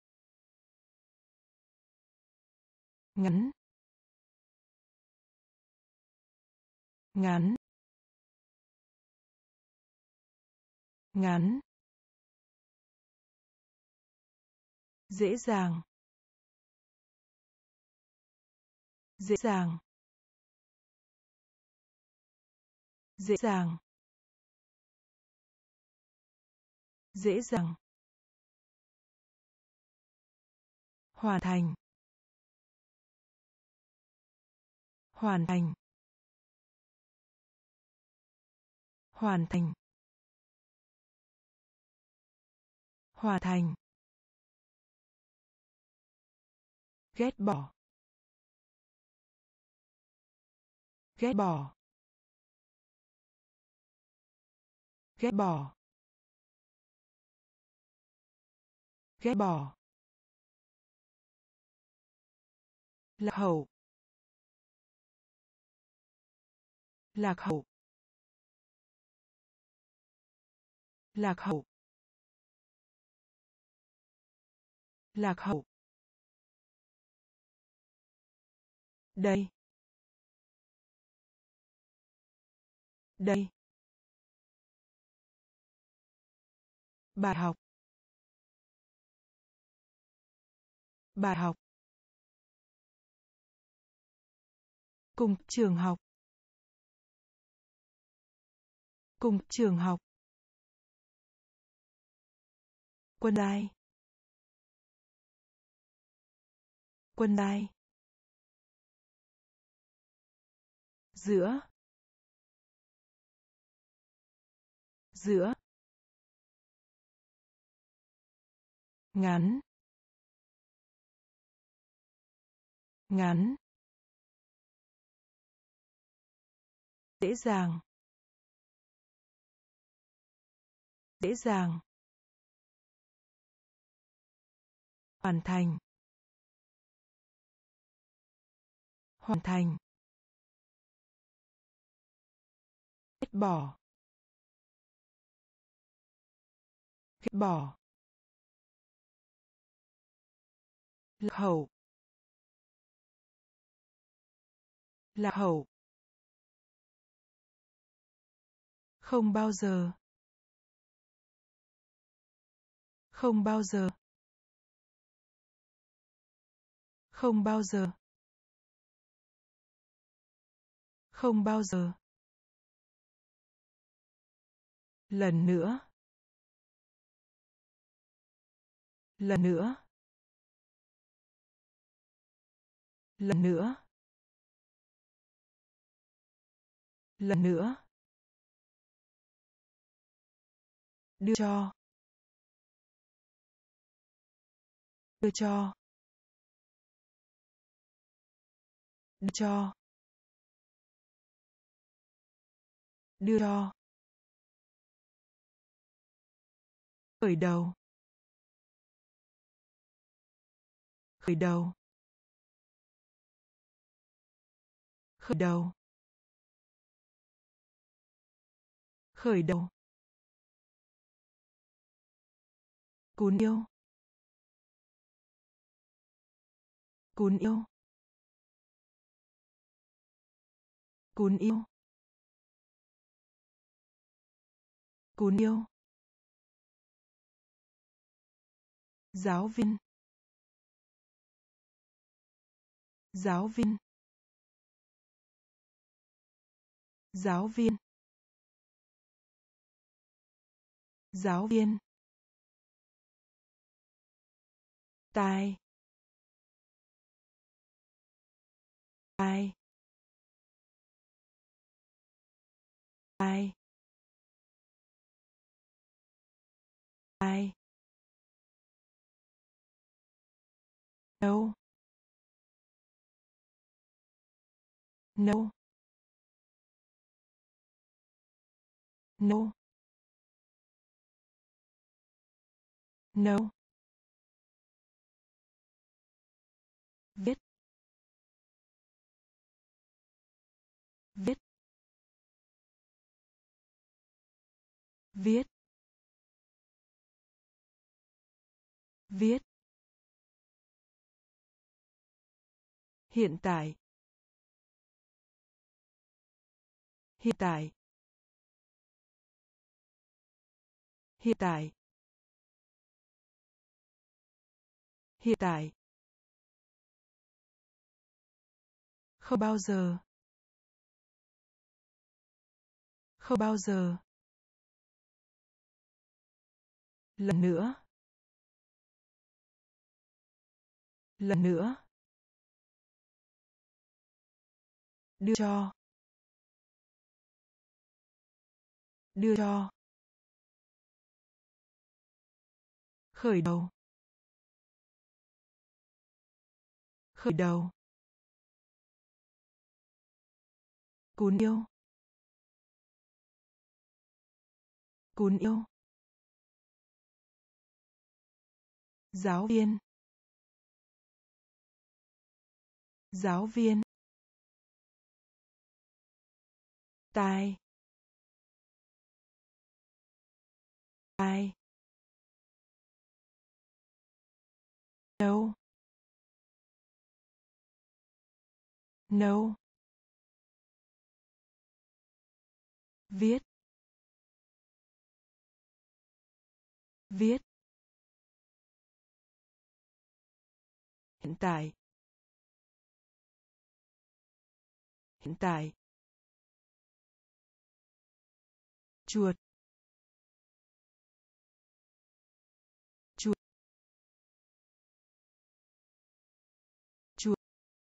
ngắn, ngắn, ngắn, dễ dàng, dễ dàng, dễ dàng, dễ dàng, hoàn thành, hoàn thành, hoàn thành, hoàn thành, ghét bỏ, ghét bỏ, ghét bỏ, ghét bỏ, lạc hậu, lạc hậu, lạc hậu, lạc hậu, đây, đây, bài học, bài học, cùng trường học, cùng trường học, quân dài, quân dài, giữa, giữa, ngắn, ngắn, dễ dàng, dễ dàng, hoàn thành, hoàn thành, ghét bỏ, ghét bỏ, lạc hậu, lạc hậu, không bao giờ, không bao giờ, không bao giờ, không bao giờ, lần nữa, lần nữa, Lần nữa. Lần nữa. Đưa cho. Đưa cho. Đưa cho. Đưa cho. Khởi đầu. Khởi đầu. Khởi đầu. Khởi đầu. Cún yêu. Cún yêu. Cún yêu. Cún yêu. Giáo viên. Giáo viên. Giáo viên. Giáo viên. Tai. Tai. Tai. Tai. No. No. No. No. Viết. Viết. Viết. Viết. Hiện tại. Hiện tại. Hiện tại. Hiện tại. Không bao giờ. Không bao giờ. Lần nữa. Lần nữa. Đưa cho. Đưa cho. Khởi đầu. Khởi đầu. Cún yêu. Cún yêu. Giáo viên. Giáo viên. Tai. Tai. No. No. Viết. Viết. Hiện tại. Hiện tại. Chuột. Chuột. Chuột.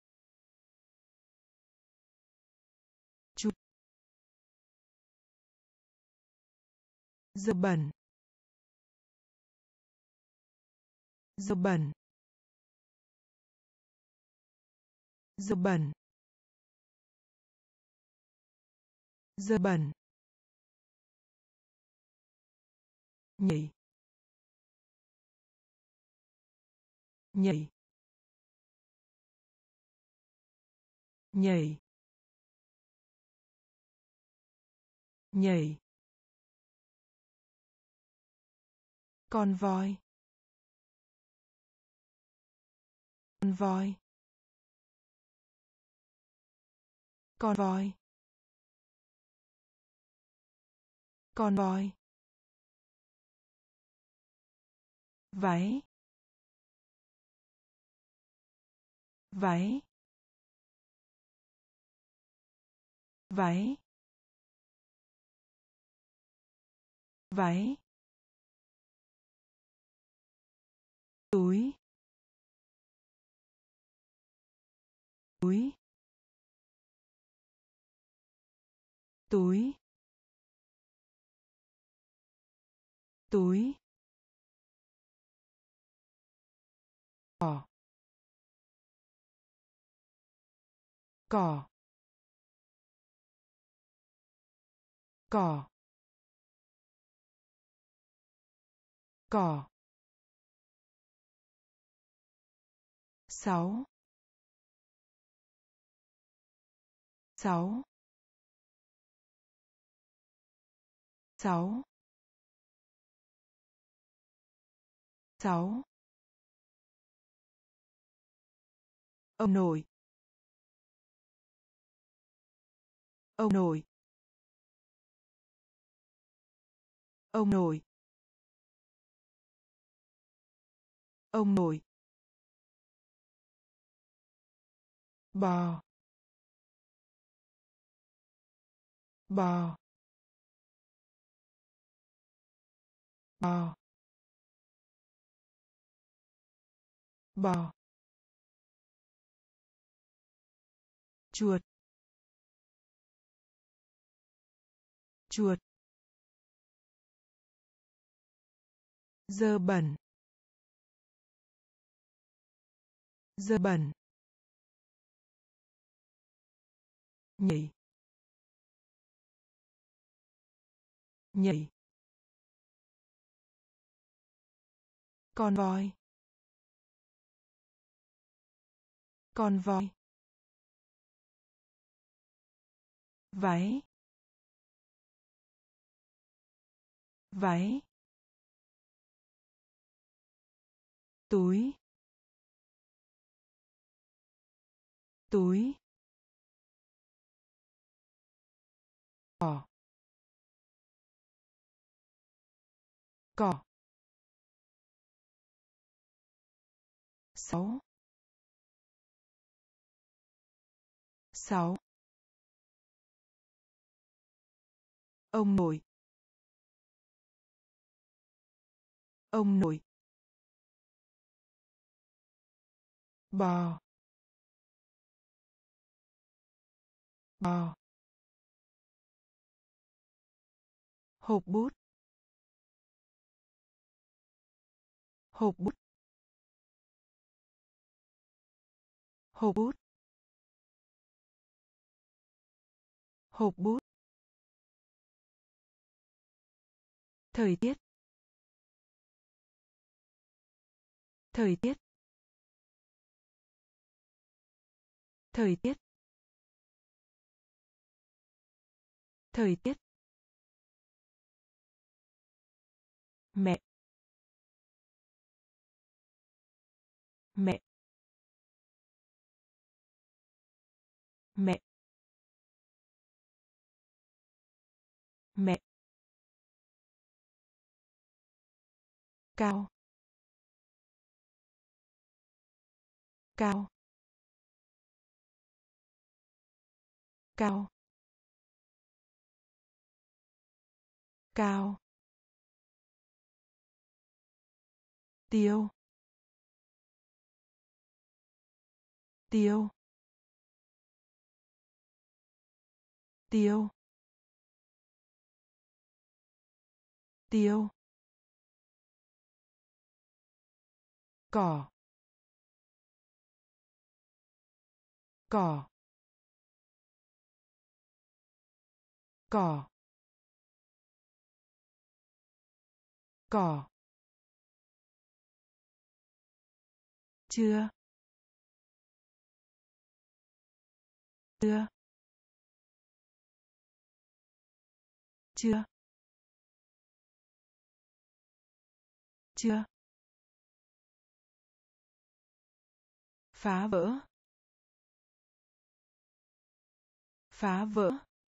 Chuột. Dơ bẩn. Dơ bẩn. Dơ bẩn. Dơ bẩn. Nhảy. Nhảy. Nhảy. Nhảy. Con voi. Con voi. Con voi. Con voi. Váy. Váy. Váy. Váy. Túi. túi, túi, túi, cỏ, cỏ, cỏ, cỏ. 6, 6, 6, 6. Ông nội, ông nội, ông nội, ông nội. Bò, bò, bò, bò. Chuột, chuột. Dơ bẩn, dơ bẩn. Nhảy, nhảy. Con voi, con voi. Váy, váy. Túi, túi. Cỏ, cỏ. 6, 6. Ông nội, ông nội. Bò, bò. Hộp bút, hộp bút, hộp bút, hộp bút. Thời tiết, thời tiết, thời tiết, thời tiết. Mẹ, mẹ, mẹ, mẹ. Cao, cao, cao, cao. Tiêu, tiêu, tiêu, tiêu. Cỏ, cỏ, cỏ, cỏ. Chưa, chưa, chưa, chưa. Phá vỡ, phá vỡ,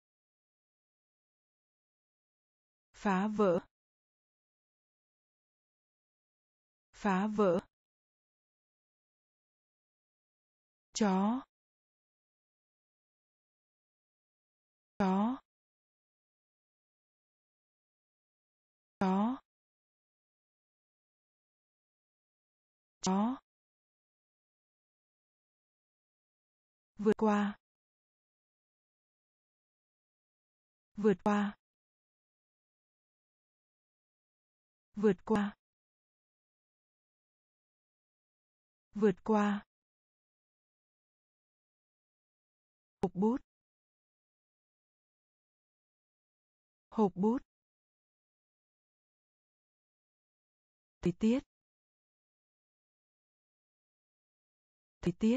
phá vỡ, phá vỡ. Chó, chó, chó, chó. vượt qua, vượt qua, vượt qua, vượt qua, hộp bút, hộp bút, thời tiết, thời tiết,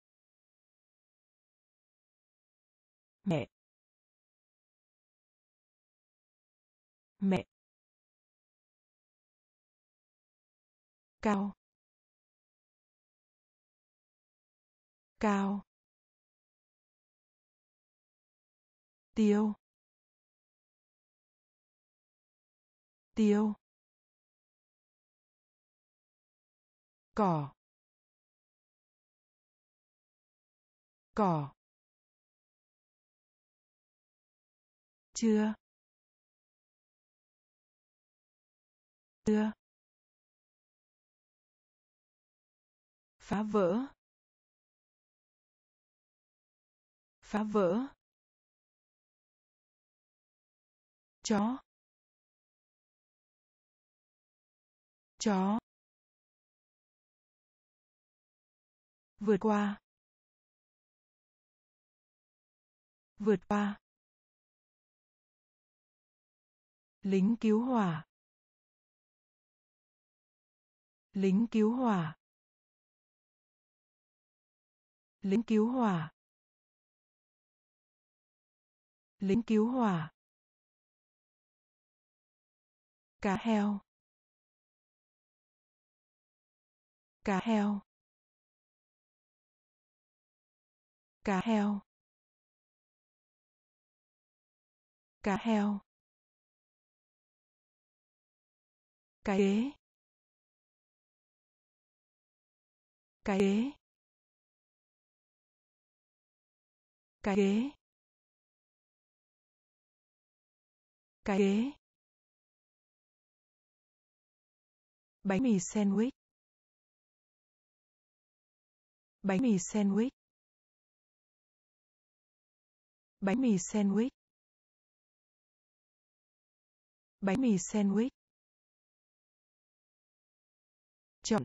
mẹ, mẹ, cao, cao, tiêu, tiêu, cỏ, cỏ, chưa, chưa, phá vỡ, phá vỡ, chó, chó, vượt qua, vượt qua, lính cứu hỏa, lính cứu hỏa, lính cứu hỏa, lính cứu hỏa, cá heo, cá heo, cá heo, cá heo, cái ghế, cái ghế, cái ghế, cái ghế, bánh mì sandwich, bánh mì sandwich, bánh mì sandwich, bánh mì sandwich, chọn,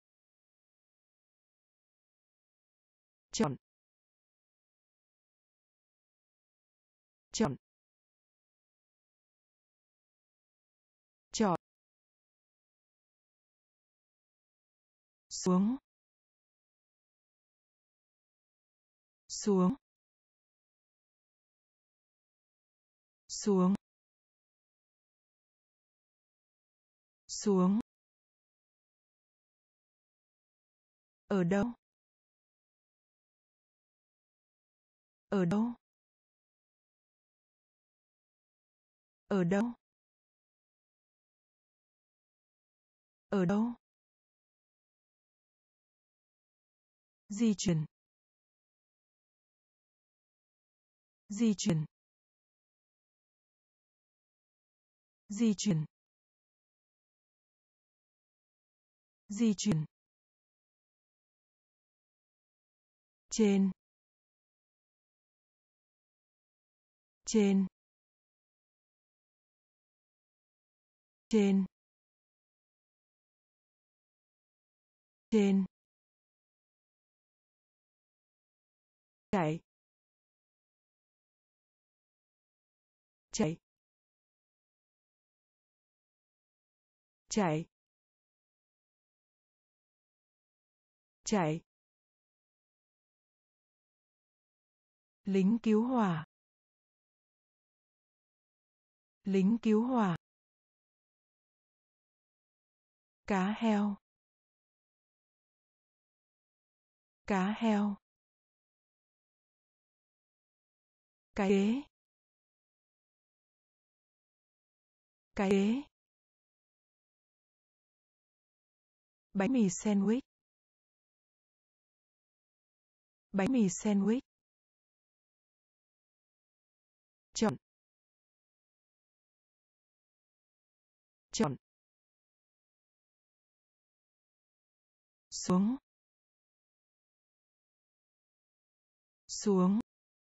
chọn, chọn, chọn, xuống, xuống, xuống, xuống, ở đâu, ở đâu, ở đâu, ở đâu, di chuyển, di chuyển, di chuyển, di chuyển, trên, trên, trên, trên, chạy, chạy, chạy, chạy, lính cứu hỏa, lính cứu hỏa, cá heo, cá heo, cái ghế, cái ghế, bánh mì sandwich, bánh mì sandwich, chọn, chọn, xuống, xuống.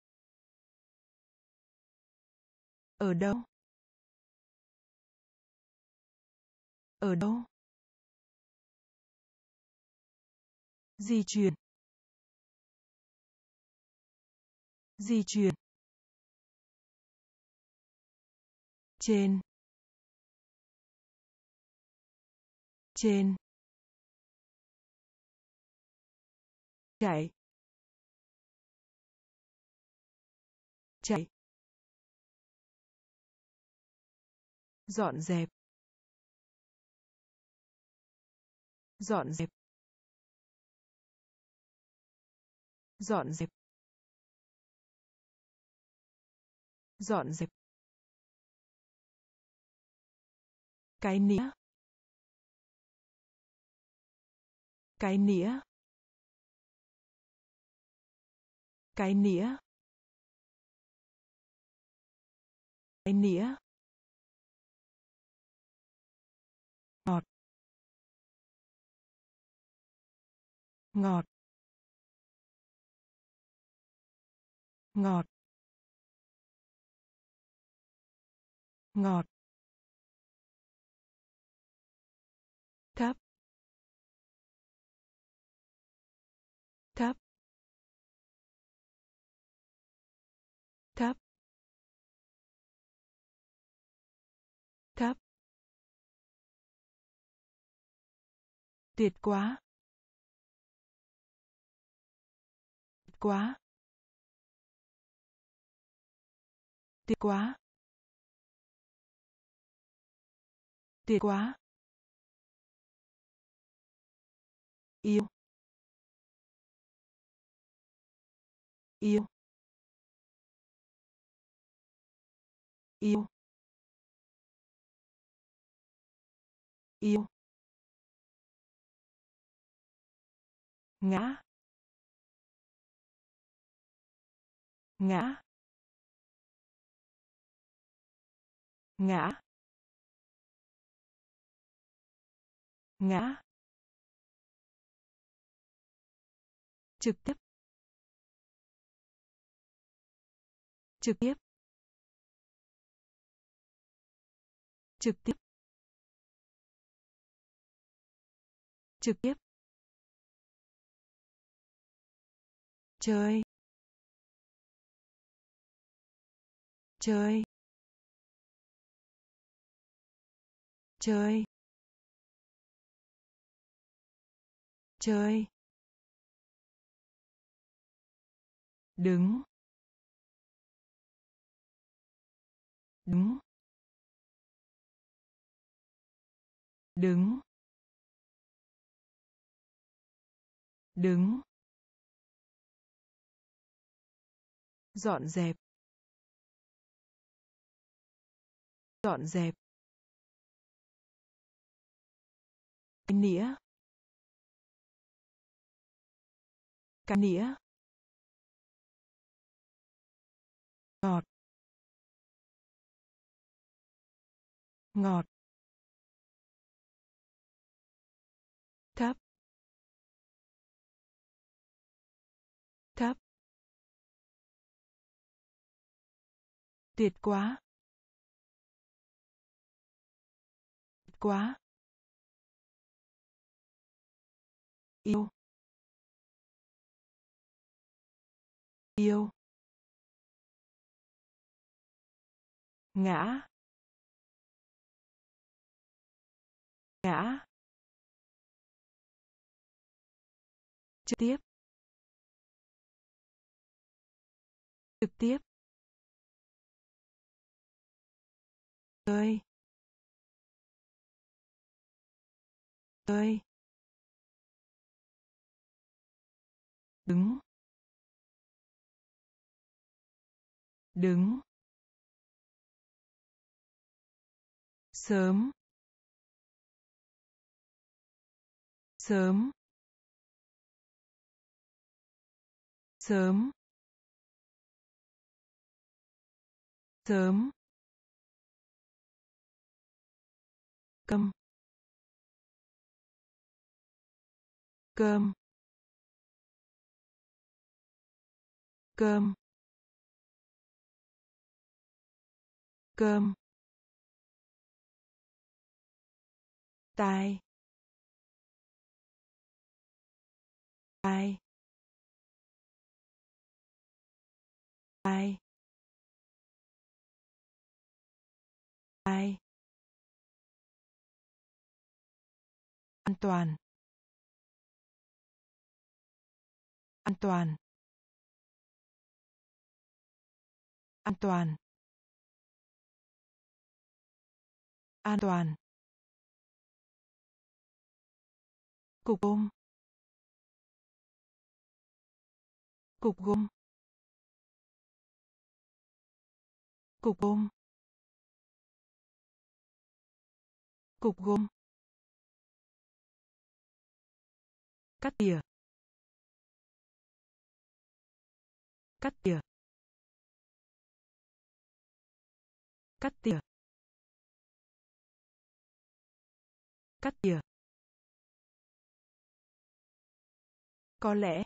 Ở đâu? Ở đâu? Di chuyển. Di chuyển. Trên. Trên. Chạy. Chạy. Dọn dẹp. Dọn dẹp. Dọn dẹp. Dọn dẹp. Cái nĩa. Cái nĩa. Cái nĩa. Cái nĩa. Ngọt. Ngọt. Ngọt. Ngọt. Thấp. Thấp. Thấp. Thấp. Tuyệt quá. Tuyệt quá. Tuyệt quá. Tuyệt quá. Yêu. Yêu. Yêu. Yêu. Ngã. Ngã. Ngã. Ngã. Trực tiếp. Trực tiếp. Trực tiếp. Trực tiếp. Chơi. Chơi. Chơi. Chơi. Đứng. Đứng. Đứng. Đứng. Dọn dẹp. Dọn dẹp. Cái nĩa. Cái nĩa. Ngọt. Ngọt. Thấp. Thấp. Tuyệt quá. Tuyệt quá. Yêu. Yêu. Ngã. Ngã. Trực tiếp. Trực tiếp. Chơi. Chơi. Đứng. Đứng. Sớm. Sớm. Sớm. Sớm. Cơm. Cơm. cơm, cơm, tai, tai, tai, tai, an toàn, an toàn, an toàn, an toàn, cục ôm, cục ôm, cục ôm, cục gôm, cắt tỉa, cắt tỉa, cắt tỉa, cắt tỉa, có lẽ,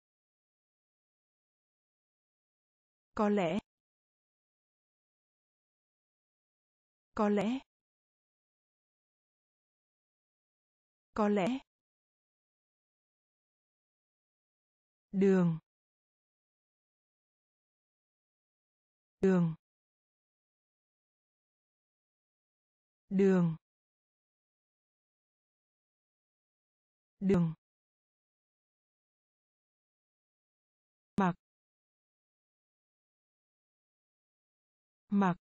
có lẽ, có lẽ, có lẽ, đường, đường, đường, đường, mặc, mặc,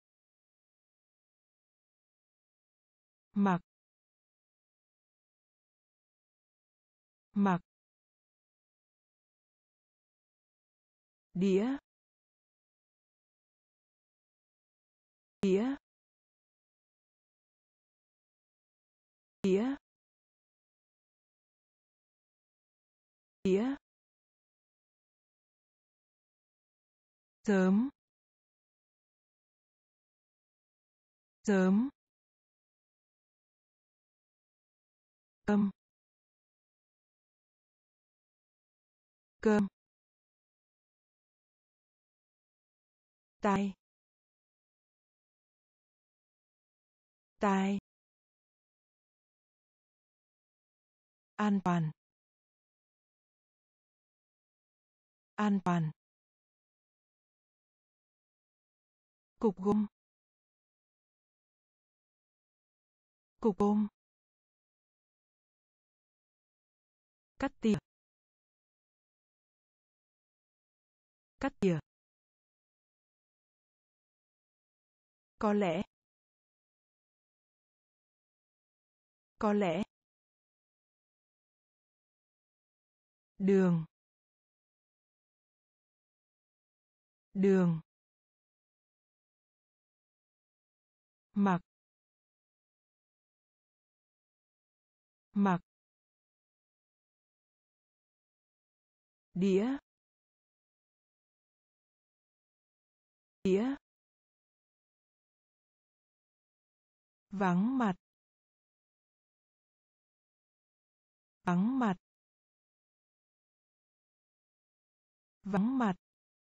mặc, mặc, đĩa, đĩa, đĩa, đĩa, sớm, sớm, cơm, cơm, tai, tai, an toàn, an toàn, cục gôm, cục ôm, cắt tỉa, cắt tỉa, có lẽ, có lẽ, đường, đường, mặc, mặc, đĩa, đĩa, vắng mặt, vắng mặt, vắng mặt,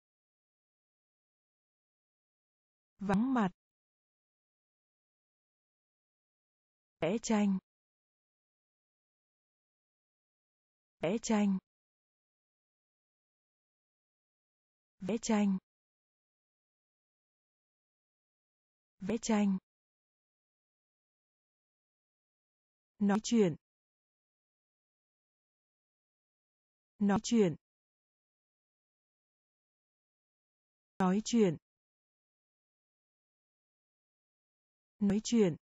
vắng mặt, vẽ tranh, vẽ tranh, vẽ tranh, vẽ tranh, nói chuyện, nói chuyện, nói chuyện, nói chuyện,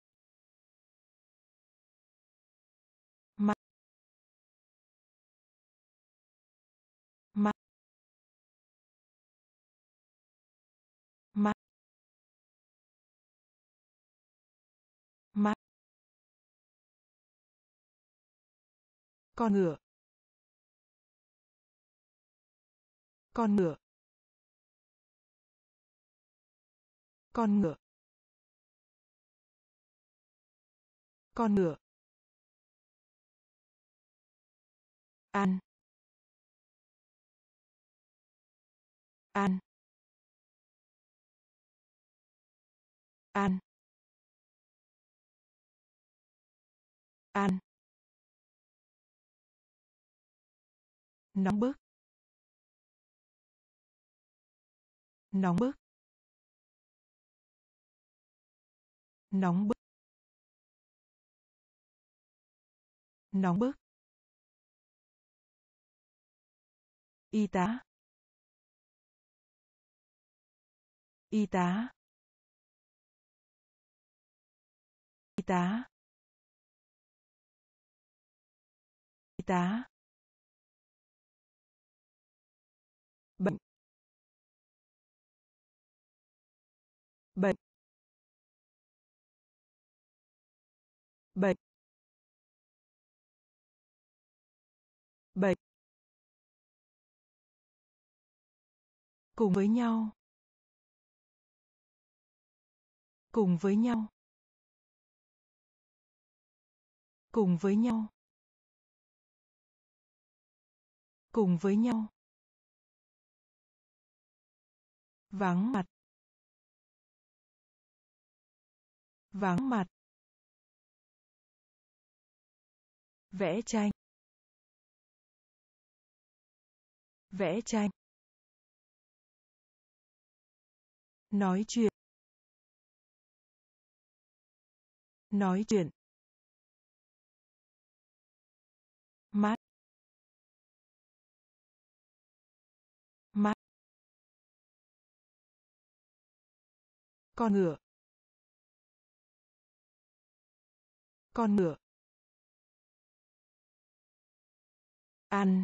mắt, mắt, mắt, mắt, con ngựa, con ngựa, con ngựa, con ngựa, ăn, ăn ăn ăn nóng bức nóng bức nóng bức nóng bức y tá y tá y tá y tá bệnh bệnh bệnh bệnh cùng với nhau cùng với nhau cùng với nhau cùng với nhau vắng mặt vắng mặt vẽ tranh vẽ tranh nói chuyện nói chuyện mát mát con ngựa con ngựa ăn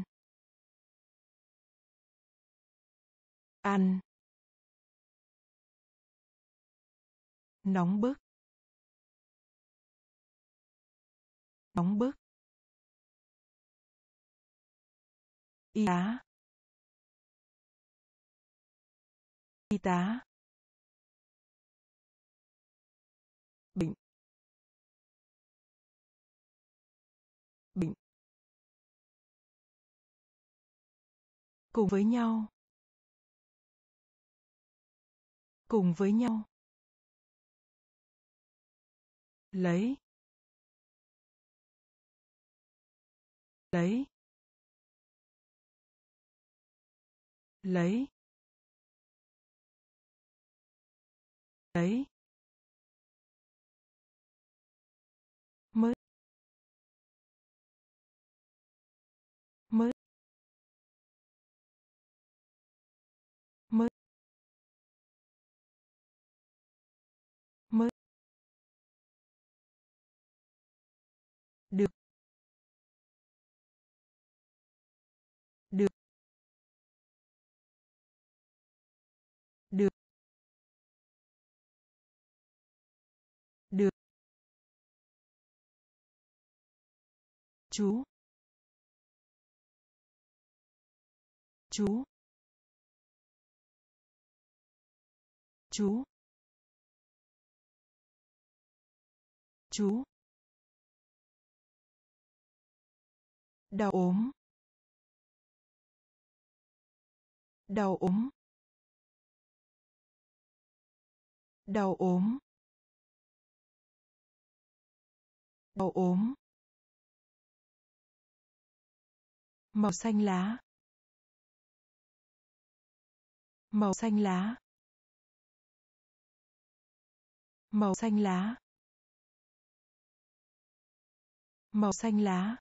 ăn nóng bức nóng bức y tá y tá bệnh bệnh cùng với nhau cùng với nhau lấy lấy lấy lấy mới mới mới mới được được được được chú chú chú chú đau ốm đau ốm đau ốm đau ốm màu xanh lá màu xanh lá màu xanh lá màu xanh lá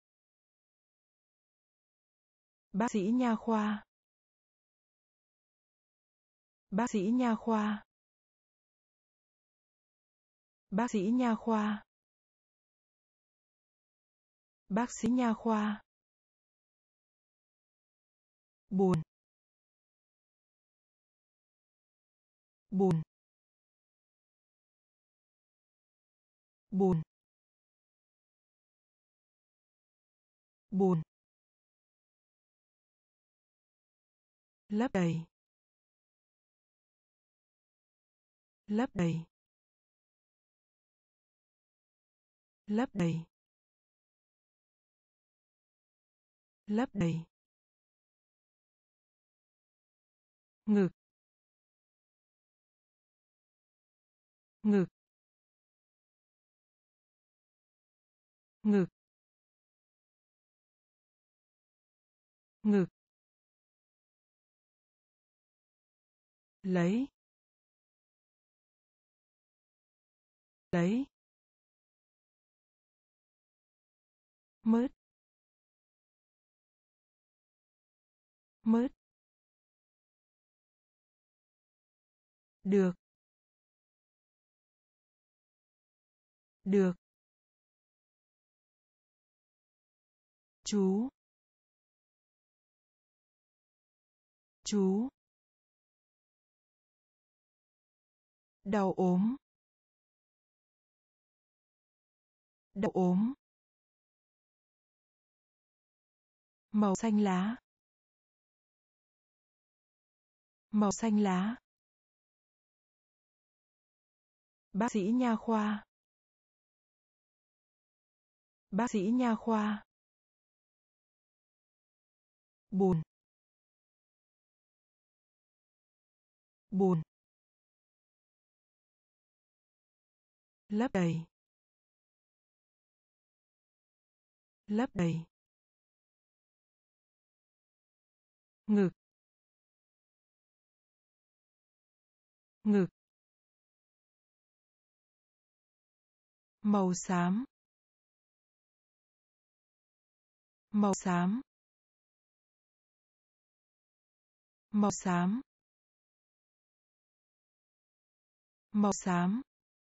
bác sĩ nha khoa bác sĩ nha khoa bác sĩ nha khoa bác sĩ nha khoa buồn buồn buồn buồn lấp đầy lấp đầy lấp đầy lấp đầy ngực, ngực, ngực, ngực, lấy, lấy, mớt, mớt, được, được, chú, chú, đau ốm, đau ốm, màu xanh lá, màu xanh lá, bác sĩ nha khoa, bác sĩ nha khoa, bùn, bùn, lấp đầy, lấp đầy, ngực, ngực, màu xám, màu xám, màu xám, màu xám,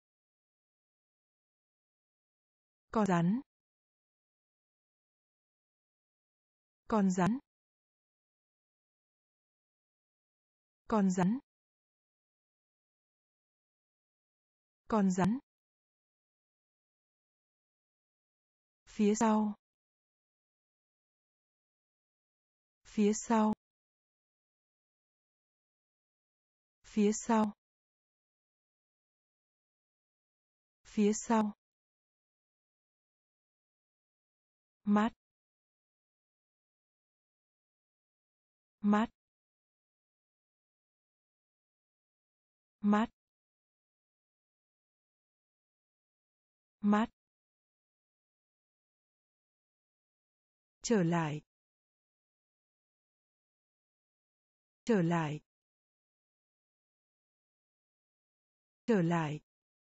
con rắn, con rắn, con rắn, con rắn, phía sau, phía sau, phía sau, phía sau, mát, mát, mát, mát, trở lại, trở lại, trở lại,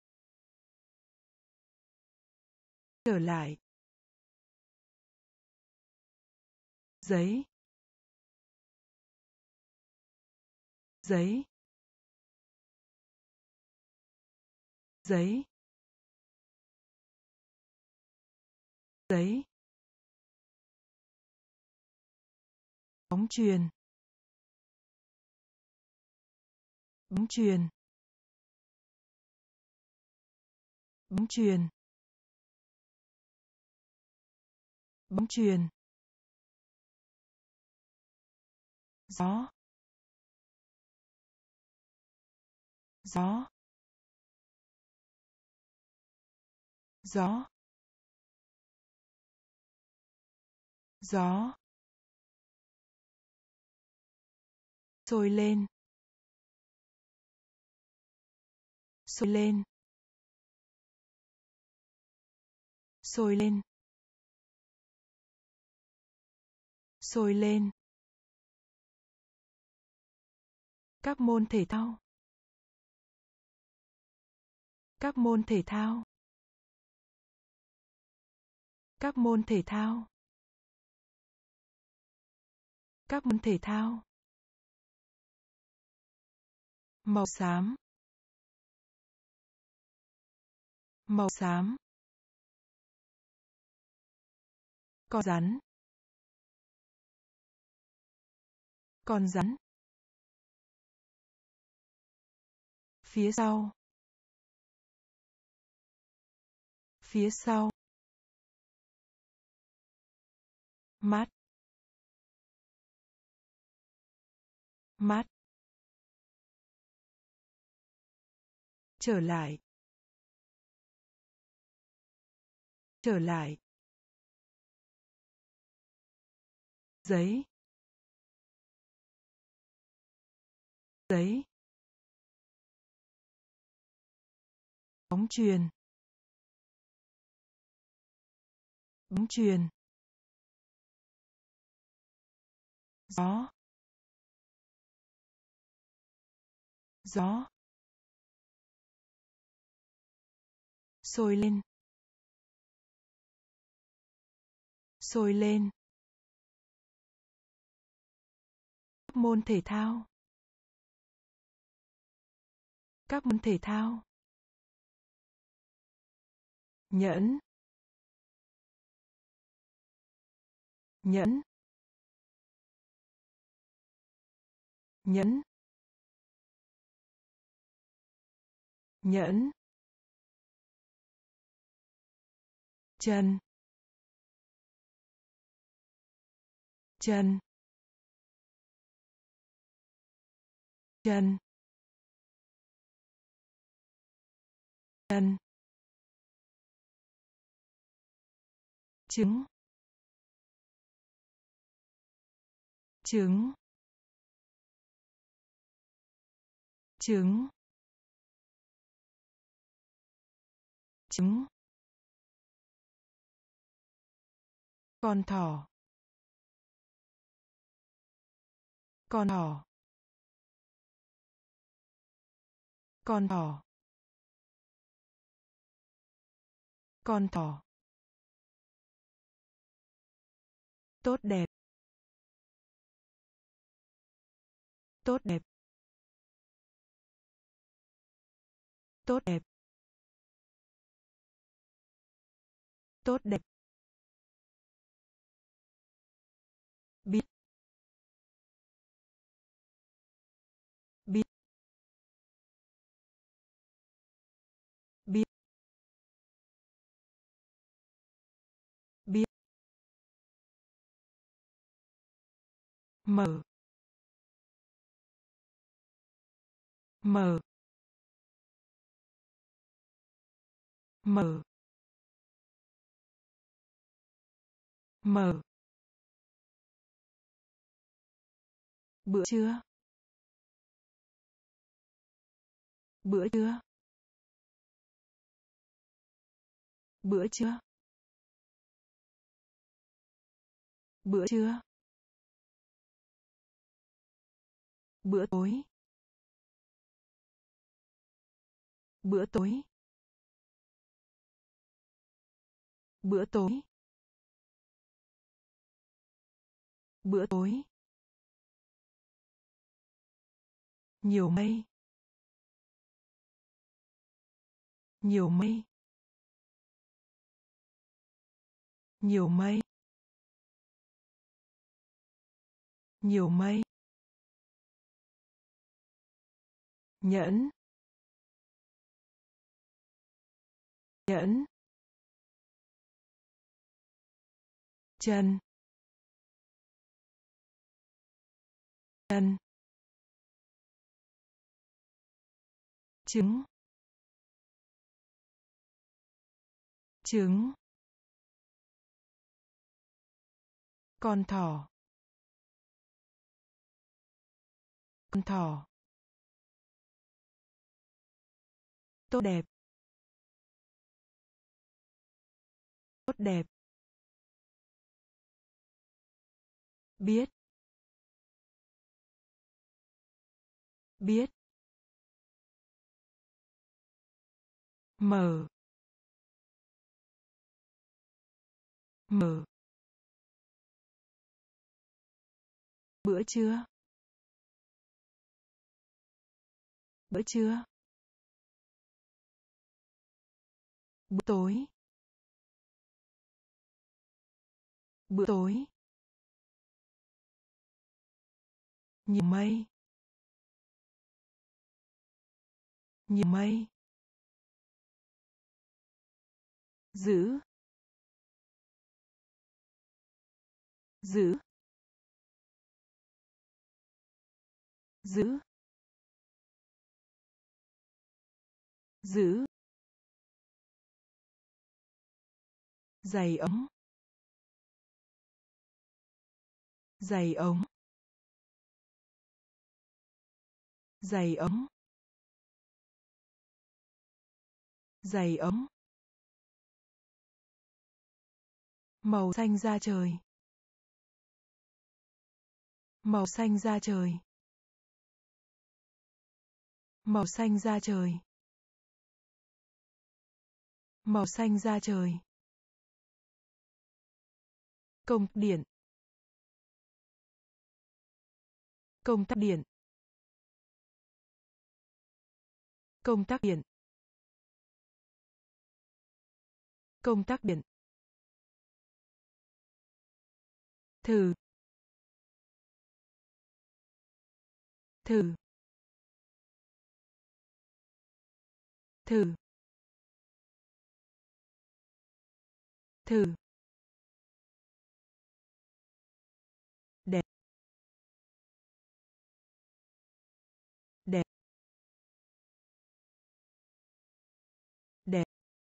trở lại, giấy, giấy, giấy, giấy, bóng chuyền, bóng chuyền, bóng chuyền, bóng chuyền, gió, gió, gió, gió, sôi lên, sôi lên, sôi lên, sôi lên, các môn thể thao, các môn thể thao, các môn thể thao, các môn thể thao, màu xám, màu xám, con rắn, con rắn, phía sau, phía sau, mát, mát, trở lại, trở lại, giấy, giấy, bóng chuyền, bóng chuyền, gió, gió, sôi lên, sôi lên, các môn thể thao, các môn thể thao, nhẫn, nhẫn, nhẫn, nhẫn, chân, chân, chân, chân, trứng, trứng, trứng, trứng, con thỏ, con thỏ, con thỏ, con thỏ, tốt đẹp, tốt đẹp, tốt đẹp, tốt đẹp, biết, biết, biết, biết, mở, mở, mở, mở, bữa trưa, bữa trưa, bữa trưa, bữa trưa, bữa tối, bữa tối, bữa tối, bữa tối, nhiều mây, nhiều mây, nhiều mây, nhiều mây, nhẫn, nhẫn, chân, chân, trứng, trứng, con thỏ, con thỏ, tốt đẹp, tốt đẹp, biết, biết, mở, mở, bữa trưa, bữa trưa, bữa tối, bữa tối, nhiều mây, nhiều mây, giữ, giữ, giữ, giữ, giày ống, giày ống, Giày ống. Giày ống. Màu xanh da trời. Màu xanh da trời. Màu xanh da trời. Màu xanh da trời. Công tắc điện. Công tắc điện. Công tắc điện. Công tắc điện. Thử. Thử. Thử. Thử. Đẹp. Đẹp. Đẹp.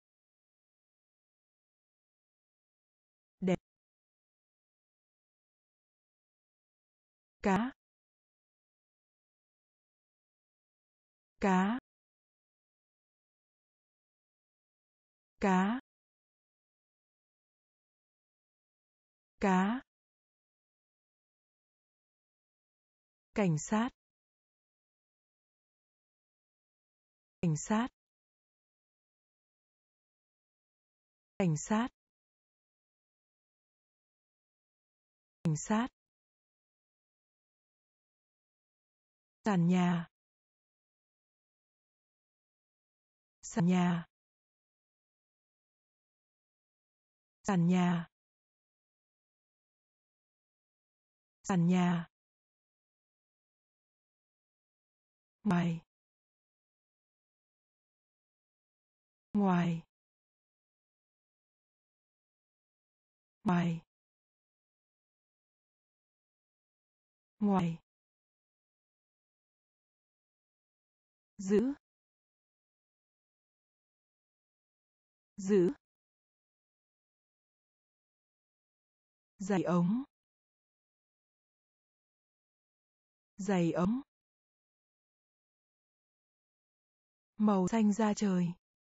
Đẹp. Cá. Cá. Cá. Cá. Cảnh sát. Cảnh sát. Cảnh sát. Cảnh sát. Sàn nhà. Sàn nhà. Sàn nhà. Sàn nhà. Ngoài. Ngoài. Ngoài. Ngoài. Giữ. Giữ. Giày ống. Giày ống. Màu xanh da trời.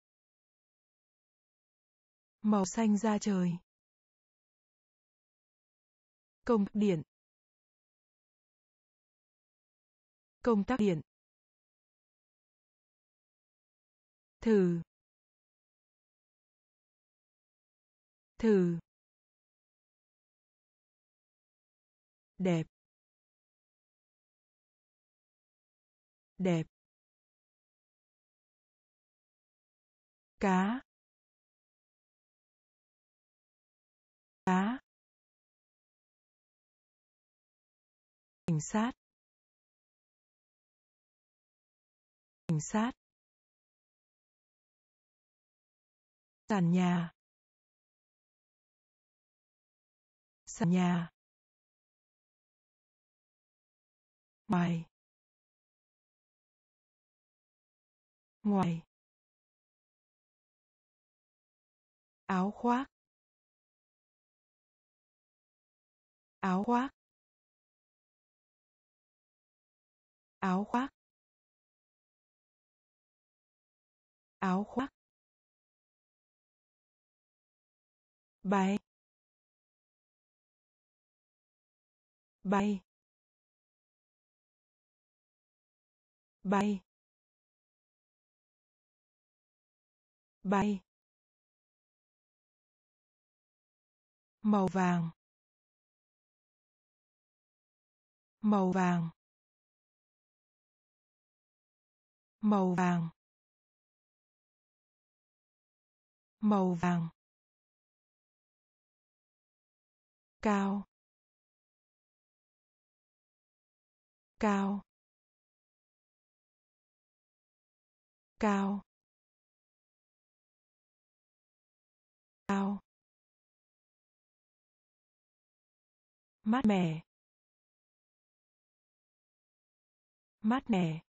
Màu xanh da trời. Công tắc điện. Công tắc điện. Thử. Thử. Đẹp. Đẹp. Cá. Cá. Cảnh sát. Cảnh sát. Sàn nhà. Sàn nhà. Ngoài. Ngoài. Áo khoác. Áo khoác. Áo khoác. Áo khoác. Bay. Bay. Bay. Bay. Màu vàng. Màu vàng. Màu vàng. Màu vàng. Cao. Cao. Cao. Cao. Mát mẻ. Mát mẻ.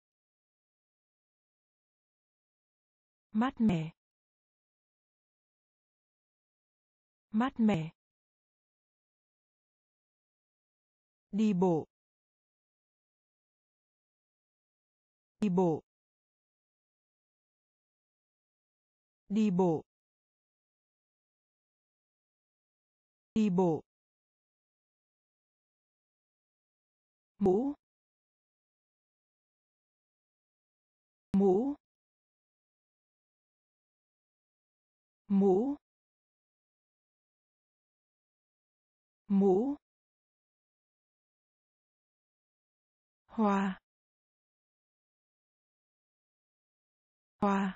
Mát mẻ. Mát mẻ. Đi bộ. đi bộ, đi bộ, đi bộ, mũ, mũ, mũ, mũ, hoa, hoa,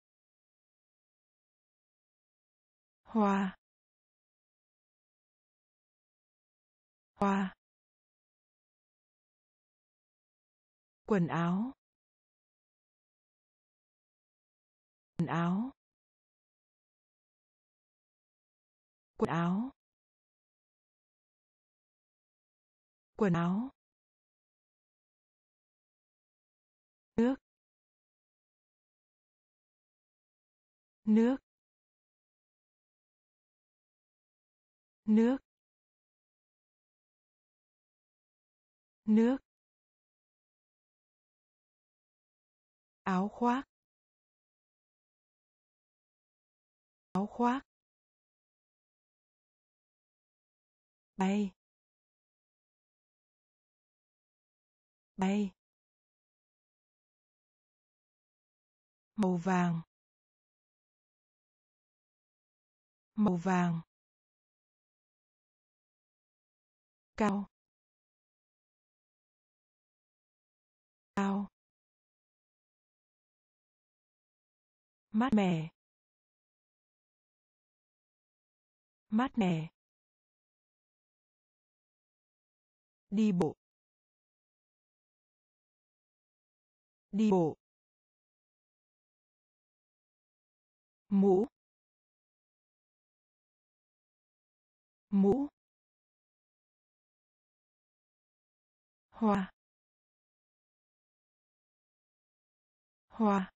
hoa, hoa, quần áo, quần áo, quần áo, quần áo, nước, nước, nước, nước, áo khoác, áo khoác, bay, bay, màu vàng, màu vàng, cao, cao, mát mẻ, mát mẻ, đi bộ, đi bộ, mũ, mũ, hoa, hoa,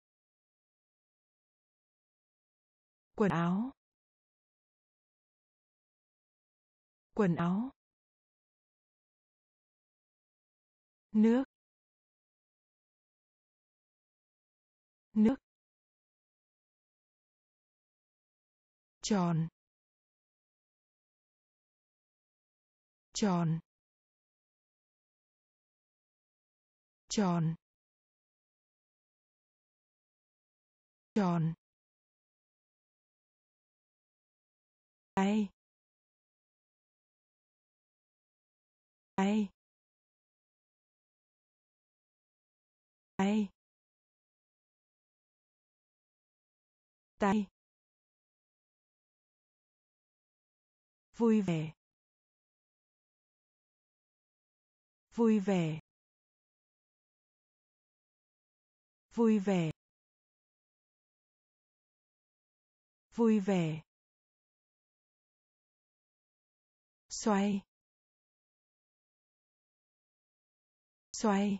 quần áo, quần áo, nước, nước, tròn, tròn, tròn, tròn, tay, tay, tay, tay, vui vẻ, vui vẻ, vui vẻ, vui vẻ, xoay, xoay,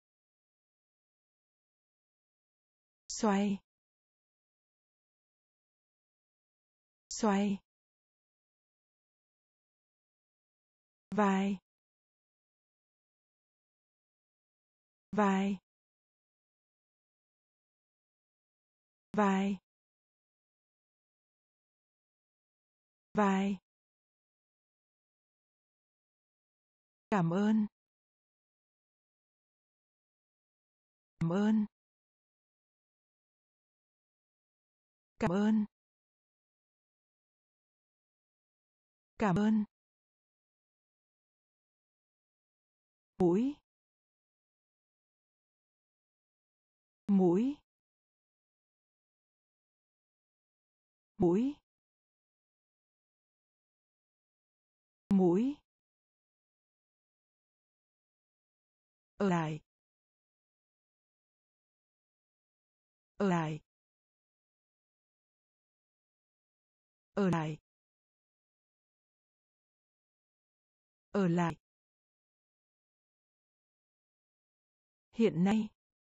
xoay, xoay, vai, vai, vai, vai, cảm ơn, cảm ơn, cảm ơn, cảm ơn, mũi, mũi, mũi, mũi, ở lại, ở lại, ở lại, ở lại, hiện nay,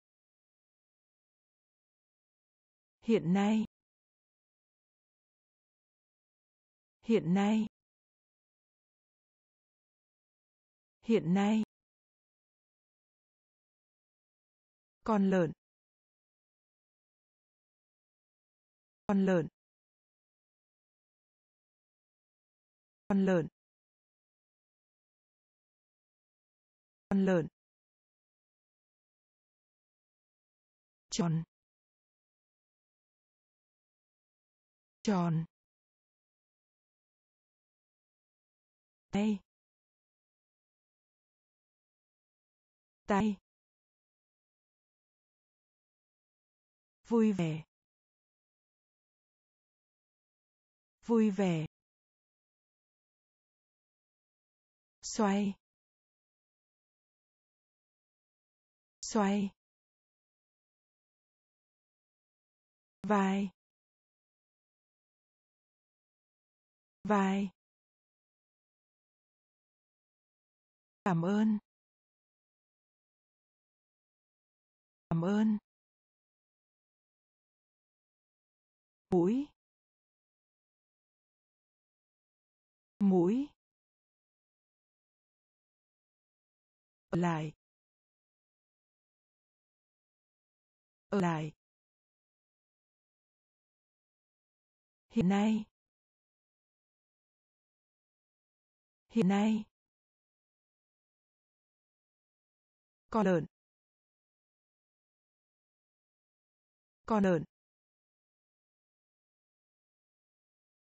hiện nay, hiện nay, hiện nay, Con lợn. Con lợn. Con lợn. Con lợn. Tròn. Tròn. Tay. Tay. Vui vẻ. Vui vẻ. Xoay. Xoay. Vai. Vai. Cảm ơn. Cảm ơn. Mũi. Mũi. Ở lại. Ở lại. Hiện nay. Hiện nay. Con lợn. Con lợn.